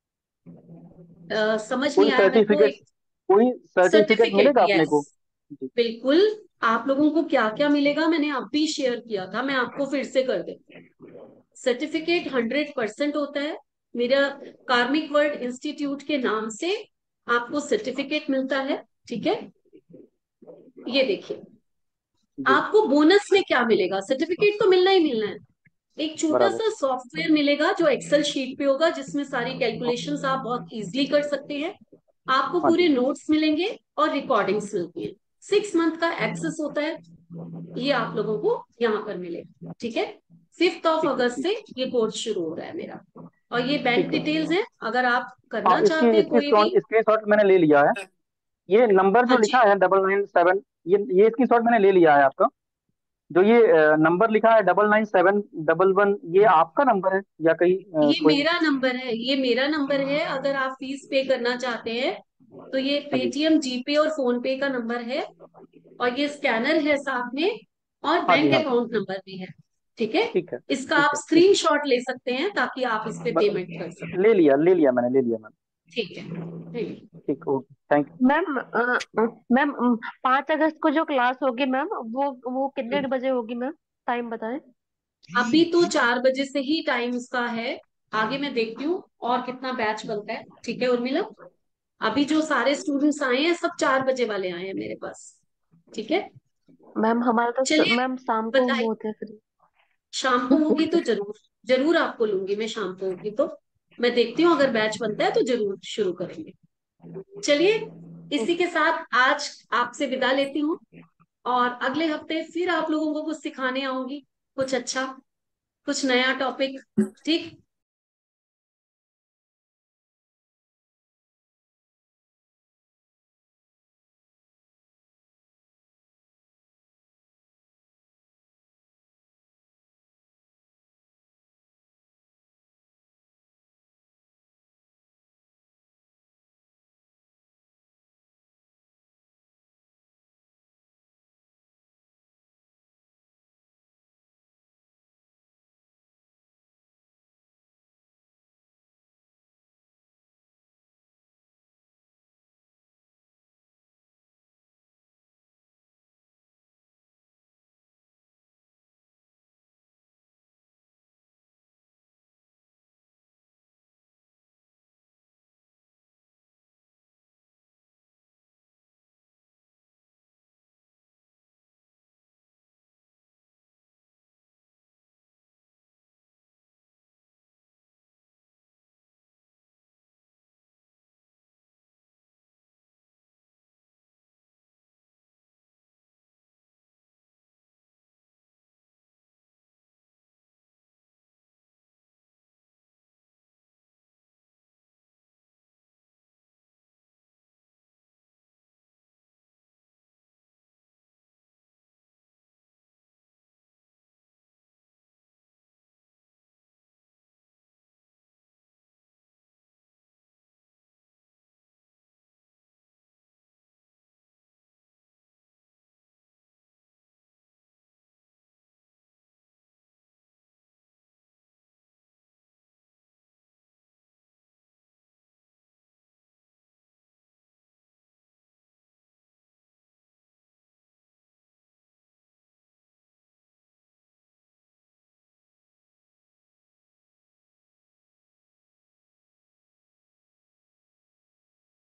Speaker 1: अ, समझ नहीं
Speaker 15: कोई
Speaker 1: आया मेरे को।
Speaker 15: सर्टिफिकेट, कोई सर्टिफिकेट
Speaker 1: सर्टिफिकेट,
Speaker 15: मिलेगा अपने
Speaker 1: यस,
Speaker 15: को? जी।
Speaker 1: बिल्कुल। आप लोगों को क्या क्या मिलेगा मैंने अभी शेयर किया था, मैं आपको फिर से कर देती हूँ। सर्टिफिकेट हंड्रेड परसेंट होता है। मेरा कार्मिक वर्ल्ड इंस्टीट्यूट के नाम से आपको सर्टिफिकेट मिलता है, ठीक है। ये देखिए,
Speaker 15: जी
Speaker 1: आपको बोनस में क्या मिलेगा, सर्टिफिकेट तो मिलना ही मिलना है। एक छोटा
Speaker 15: बराबर।
Speaker 1: सा सॉफ्टवेयर मिलेगा जो एक्सेल शीट पे होगा, जिसमें सारी कैलकुलेशंस आप बहुत इजीली कर सकते हैं। आपको
Speaker 15: हाँ
Speaker 1: पूरे
Speaker 15: जी।
Speaker 1: नोट्स मिलेंगे और रिकॉर्डिंग्स मिलती हैं। सिक्स मंथ का एक्सेस होता है, ये आप लोगों को यहाँ पर मिलेगा, ठीक है। फिफ्थ ऑफ
Speaker 15: ठीक है
Speaker 1: अगस्त
Speaker 15: ठीक।
Speaker 1: से ये कोर्स शुरू हो रहा है मेरा। और ये बैंक
Speaker 15: ठीक है।
Speaker 1: डिटेल्स हैं, अगर आप
Speaker 15: हाँ,
Speaker 1: करना
Speaker 15: इसकी
Speaker 1: चाहते हैं
Speaker 15: इसकी
Speaker 1: कोई भी।
Speaker 15: स्क्रीन शॉट मैंने ले लिया है। ये नंबर जो
Speaker 1: हाँ जी,
Speaker 15: लिखा है डबल नाइन सेवन, ये ये स्क्रीन शॉट मैंने ले लिया है आपका। जो ये नंबर लिखा है double nine seven double one, ये आपका नंबर है या कहीं अ,
Speaker 1: ये
Speaker 15: कोई?
Speaker 1: मेरा नंबर है, ये मेरा नंबर है। अगर आप फीस पे करना चाहते हैं तो ये
Speaker 15: हाँ जी।
Speaker 1: पेटीएम, जीपे और फोन पे का नंबर है। और ये स्कैनर है साथ में, और
Speaker 15: हाँ जी।
Speaker 1: बैंक
Speaker 15: हाँ जी।
Speaker 1: अकाउंट नंबर भी है, ठीक है।
Speaker 15: ठीक है
Speaker 1: इसका
Speaker 15: ठीक
Speaker 1: आप
Speaker 15: है ठीक
Speaker 1: स्क्रीनशॉट ले सकते हैं ताकि आप इस पे
Speaker 15: है।
Speaker 1: पेमेंट कर सकें।
Speaker 15: ब- ले लिया ले लिया मैंने, ले लिया मैम।
Speaker 1: ठीक है, ठीक है।
Speaker 15: ठीक, okay, thank you.
Speaker 11: Ma'am uh, uh, ma'am um, पाँच अगस्त को जो क्लास होगी मैम, वो वो कितने बजे होगी मैम? टाइम बताएं।
Speaker 1: अभी तो चार बजे से ही टाइम उसका है, आगे मैं देखती हूँ और कितना बैच बनता है, ठीक है उर्मिला। अभी जो सारे स्टूडेंट्स आए हैं सब चार बजे वाले आए हैं मेरे पास, ठीक है।
Speaker 11: मैम हमारा तो स-
Speaker 1: चलिए,
Speaker 11: मैम शाम को हम
Speaker 1: बताइए।
Speaker 11: होते हैं फ्री।
Speaker 1: शाम को होगी तो जरूर, जरूर आपको लूंगी मैं। शाम को होगी तो मैं देखती हूँ, अगर बैच बनता है तो जरूर शुरू करेंगे। चलिए, इसी के साथ आज आपसे विदा लेती हूँ, और अगले हफ्ते फिर आप लोगों को कुछ सिखाने आऊंगी, कुछ अच्छा, कुछ नया टॉपिक, ठीक।